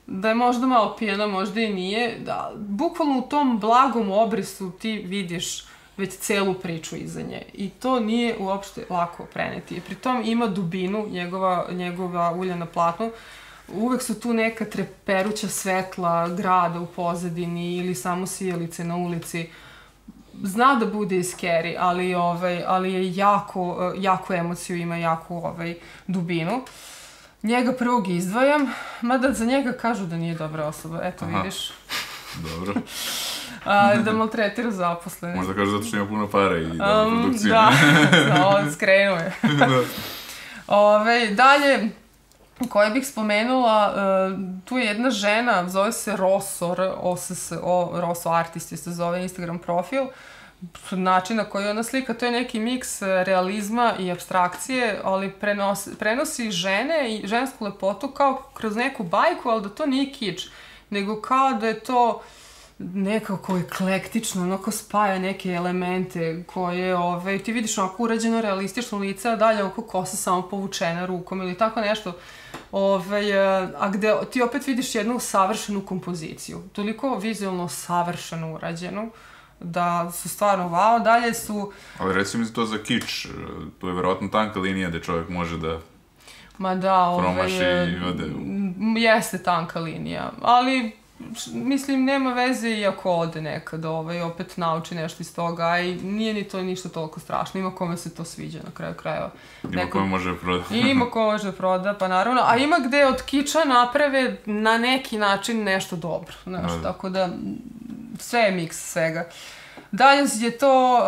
[SPEAKER 2] da je možda malo pijena, možda i nije, da bukvalno u tom blagom obrisu ti vidiš već celu priču iza nje. I to nije uopšte lako preneti. Pritom ima dubinu, njegova ulja na platnu. Uvek su tu neka treperuća svetla grada u pozadini ili samo sijalice na ulici. Zna da bude i scary, ali je jako emociju ima, jako dubinu. Njega prvog izdvajam, mada za njega kažu da nije dobra osoba. Eto, vidiš.
[SPEAKER 1] Dobro.
[SPEAKER 2] Da maltretira zaposlene.
[SPEAKER 1] Možda kažu zato što ima puno para i dobra produkcija.
[SPEAKER 2] Da, skrenuo je. Dalje, koje bih spomenula, tu je jedna žena, zove se Rossor, Rosso Artist se zove Instagram profil. Način na koji ona slika, to je neki miks realizma i apstrakcije, ali prenosi žene i žensku lepotu kao kroz neku bajku, ali da to nije kič, nego kao da je to nekako eklektično, onako spaja neke elemente koje, ti vidiš onako urađeno realistično lice, a dalje oko kosa samo povučena rukom ili tako nešto, a gde ti opet vidiš jednu savršenu kompoziciju, toliko vizualno savršeno urađenu, da su stvarno wow, dalje su...
[SPEAKER 1] Ali recimo mi to za kič, tu je verovatno tanka linija gde čovjek može da promaši i ode...
[SPEAKER 2] Jeste tanka linija, ali mislim nema veze i ako ode nekad, opet nauči nešto iz toga i nije ni to ništa toliko strašno, ima kome se to sviđa na kraju krajeva.
[SPEAKER 1] Ima kome može da proda.
[SPEAKER 2] Ima kome može da proda, pa naravno, a ima gde od kiča naprave na neki način nešto dobro, znaš, tako da sve je miks svega. Dalje je to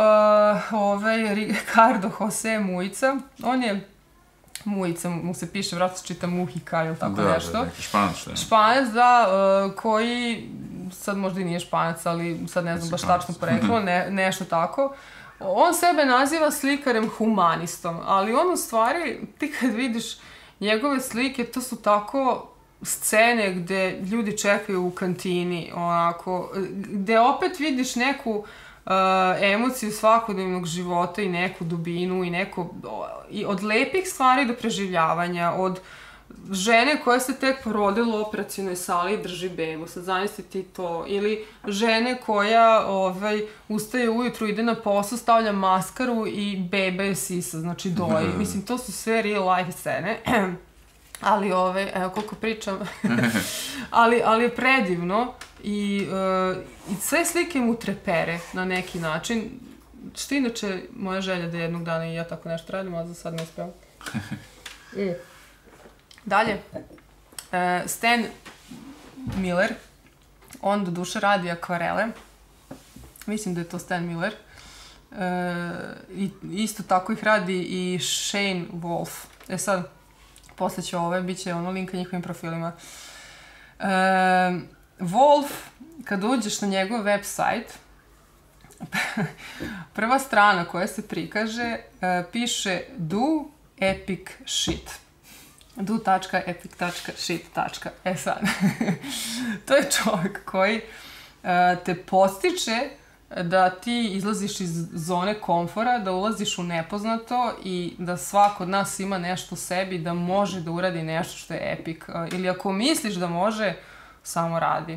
[SPEAKER 2] Ricardo Jose Mujica, on je Mujica, mu se piše, vratno se čita Mujica ili tako nešto.
[SPEAKER 1] Da, neki Španac, što je.
[SPEAKER 2] Španac, da, koji, sad možda i nije Španac, ali sad ne znam baš tačno poreklo, nešto tako. On sebe naziva slikarem humanistom, ali on u stvari, ti kad vidiš njegove slike, to su tako scene gde ljudi čekaju u kantini, onako, gde opet vidiš neku emociju svakodnevnog života i neku dubinu i od lepih stvari do preživljavanja, od žene koja se tek porodila u operacionoj sali i drži bebu, sad zamisli ti to, ili žene koja ustaje ujutru, ide na posao, stavlja maskaru i beba je sisa, znači doji. Mislim, to su sve real life scene. Ali evo koliko pričam, ali je predivno i sve slike mu trepere na neki način, što inače moja želja da jednog dana i ja tako nešto radim, ali za sad ne uspevam. Dalje, Stan Miller, on do duše radi akvarele, mislim da je to Stan Miller, isto tako ih radi i Shane Wolf. Sad, posle će bit će link na njihovim profilima. Wolf, kad uđeš na njegov web sajt, prva strana koja se prikaže piše do epic shit. do.epic.shit. Sad, to je čovjek koji te podstiče da ti izlaziš iz zone komfora, da ulaziš u nepoznato i da svako od nas ima nešto u sebi, da može da uradi nešto što je epic. Ili ako misliš da može, samo radi.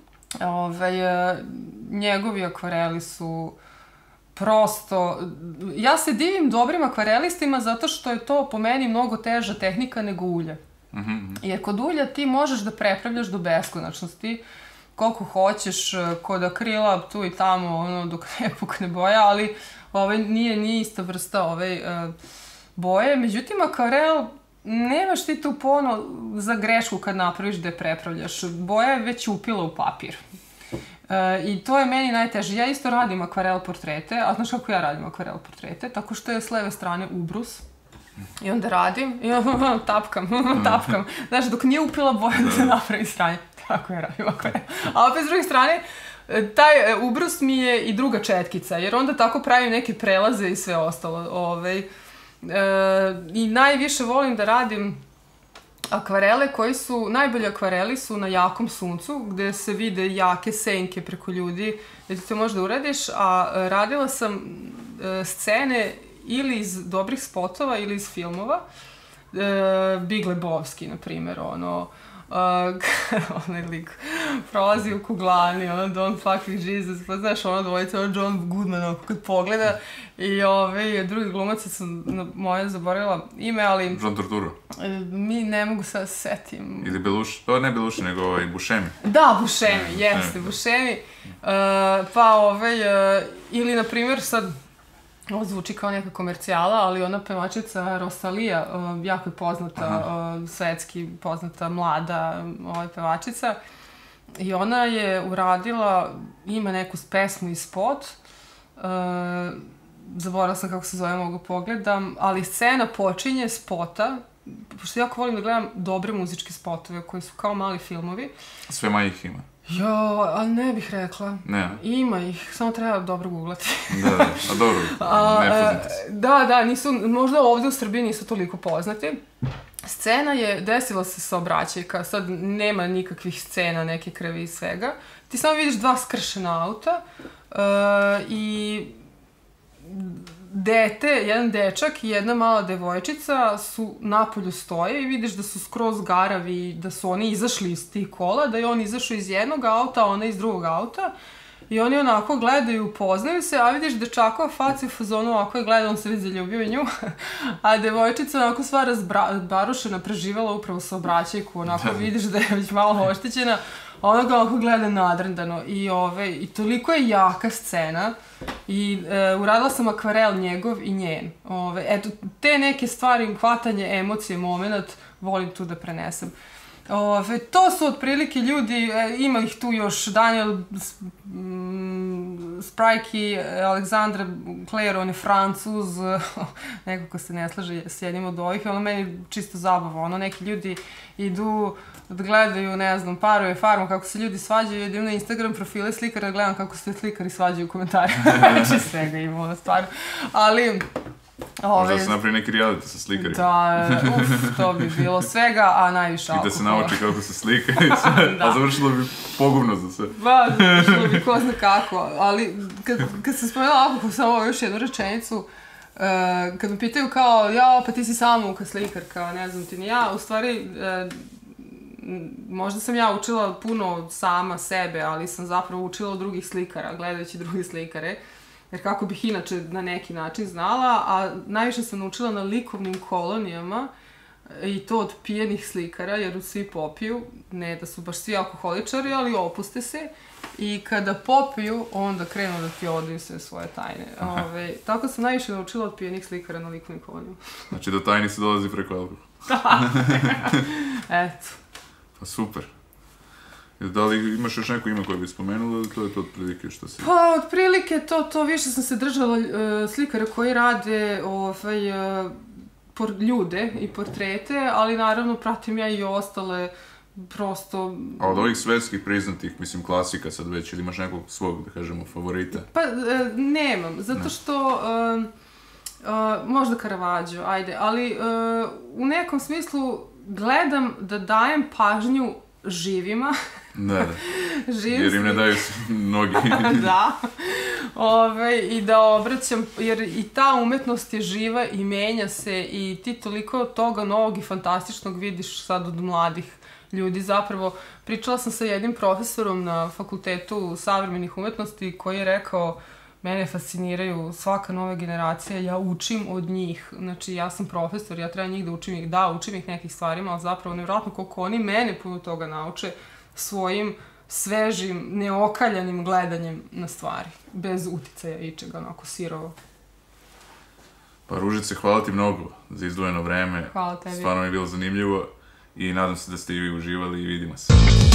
[SPEAKER 2] Njegovi akvareli su prosto... Ja se divim dobrim akvarelistima zato što je to po meni mnogo teža tehnika nego ulje. Jer kod ulja ti možeš da prepravljaš do beskonačnosti, koliko hoćeš, kod akrila, tu i tamo, dok ne pukne boja, ali nije ista vrsta boje. Međutim, akvarel, nemaš ti tu puno za grešku kad napraviš da je prepravljaš. Boja je već upila u papir. I to je meni najteže. Ja isto radim akvarel portrete, a znaš kako ja radim akvarel portrete? Tako što je s leve strane ubrus. I onda radim, i tapkam. Znaš, dok nije upila boja da se napravi sranje. Tako ja radim akvarel. A opet s druge strane, taj ubrus mi je i druga četkica, jer onda tako pravim neke prelaze i sve ostalo. I najviše volim da radim akvarele koji su, najbolji akvareli su na jakom suncu, gde se vide jake senke preko ljudi, gde ti to možda uradiš, a radila sam scene ili iz dobrih spotova ili iz filmova. Big Lebowski, na primjer, onaj lik prolazi u kuglani, ono, don't fuck with Jesus, pa znaš, ono dvojica, ono John Goodman, ono, kad pogleda, i drugi glumac, sam moje zaboravila ime, ali...
[SPEAKER 1] John Turturro.
[SPEAKER 2] Mi ne mogu sad setim.
[SPEAKER 1] Ili Belushi, to ne Belushi, nego Buscemi.
[SPEAKER 2] Da, Buscemi, jeste, Buscemi. Pa ili, na primjer, sad, ovo zvuči kao neka komercijala, ali ona pevačica Rosalija, jako je poznata, svetski poznata, mlada pevačica. I ona je uradila, ima neku pesmu i spot, zaboravila sam kako se zove, mogu pogledam, ali scena počinje spota, pošto jako volim da gledam dobre muzičke spotove koji su kao mali filmovi.
[SPEAKER 1] Sve manje ih ima.
[SPEAKER 2] Jo, ali ne bih rekla.
[SPEAKER 1] Ne.
[SPEAKER 2] Ima ih, samo treba dobro googlati.
[SPEAKER 1] Da, a dobro, nepoznati su.
[SPEAKER 2] Da, nisu, možda ovdje u Srbiji nisu toliko poznati. Scena je, desila se saobraćajka, sad nema nikakvih scena, neke krvi i svega. Ti samo vidiš dva skršena auta i dete, jedan dečak i jedna mala devojčica su napolju stoje i vidiš da su skroz garavi, da su oni izašli iz tih kola, da je on izašao iz jednog auta, a ona iz drugog auta. I oni onako gledaju, poznaju se, a vidiš dečakova faca u fazonu, ovako je gleda, on se već zaljubio nju, a devojčica onako sva razbarušena, preživjela upravo saobraćajku, onako vidiš da je već malo oštećena, a ona ga onako gleda nadrndano i toliko je jaka scena i uradila sam akvarel njegov i njen. Eto, te neke stvari, hvatanje emocije, moment, volim tu da prenesem. To su otprilike ljudi, ima ih tu još Daniel Sprajki, Aleksandra Claire, on je Francuz, neko ko se ne slaže s jednim od ovih, ono meni čisto zabava, ono neki ljudi idu da gledaju, ne znam, Parove, Farmu, kako se ljudi svađaju, idem na Instagram profile slikara, gledam kako se slikari svađaju u komentarima, znači svega ima ono stvarno, ali...
[SPEAKER 1] Možda se napravi neki reality sa slikarima.
[SPEAKER 2] Da, to bi bilo svega, a najviše alkohola.
[SPEAKER 1] I da se nauči kako se slika, a završilo bi pogubno za sve.
[SPEAKER 2] Ba, završilo bi ko zna kako, ali kad sam spomenula alkohol, samo još jednu rečenicu, kad me pitaju kao, pa ti si samouka slikarka, ne znam ti ni ja, u stvari, možda sam ja učila puno sama sebe, ali sam zapravo učila od drugih slikara, gledajući drugi slikare. Jer kako bih inače na neki način znala, a najviše sam naučila na likovnim kolonijama i to od pijenih slikara, jer svi popiju, ne da su baš svi alkoholičari, ali opuste se i kada popiju, onda krenu da ti odaju sve svoje tajne. Tako sam najviše naučila od pijenih slikara na likovnim kolonijama.
[SPEAKER 1] Znači do tajni se dolazi preko alkohola.
[SPEAKER 2] Da, eto.
[SPEAKER 1] Pa super. Da li imaš još neko ime koje bi spomenula ili to je to otprilike što si...
[SPEAKER 2] Pa, otprilike to više sam se držala slikara koji rade ljude i portrete, ali naravno pratim ja i ostale prosto...
[SPEAKER 1] A od ovih svetskih priznatih, mislim, klasika sad već, ili imaš nekog svog, da kažemo, favorita?
[SPEAKER 2] Pa, nemam, zato što... možda Caravaggio, ajde, ali u nekom smislu gledam da dajem pažnju živima.
[SPEAKER 1] Da. Jer im ne daju mnogi.
[SPEAKER 2] Da. I da obraćam, jer i ta umetnost je živa i menja se i ti toliko toga novog i fantastičnog vidiš sad od mladih ljudi. Zapravo, pričala sam sa jednim profesorom na Fakultetu savremenih umetnosti koji je rekao, mene fasciniraju svaka nova generacija, ja učim od njih, znači ja sam profesor, ja treba njih da učim ih nekih stvarima, ali zapravo nevjerojatno koliko oni mene puno toga nauče svojim svežim, neokaljanim gledanjem na stvari, bez uticaja ičega, onako sirovo.
[SPEAKER 1] Pa Ružice, hvala ti mnogo za izdvojeno vreme.
[SPEAKER 2] Hvala tebi.
[SPEAKER 1] Stvarno mi je bilo zanimljivo i nadam se da ste i vi uživali i vidimo se.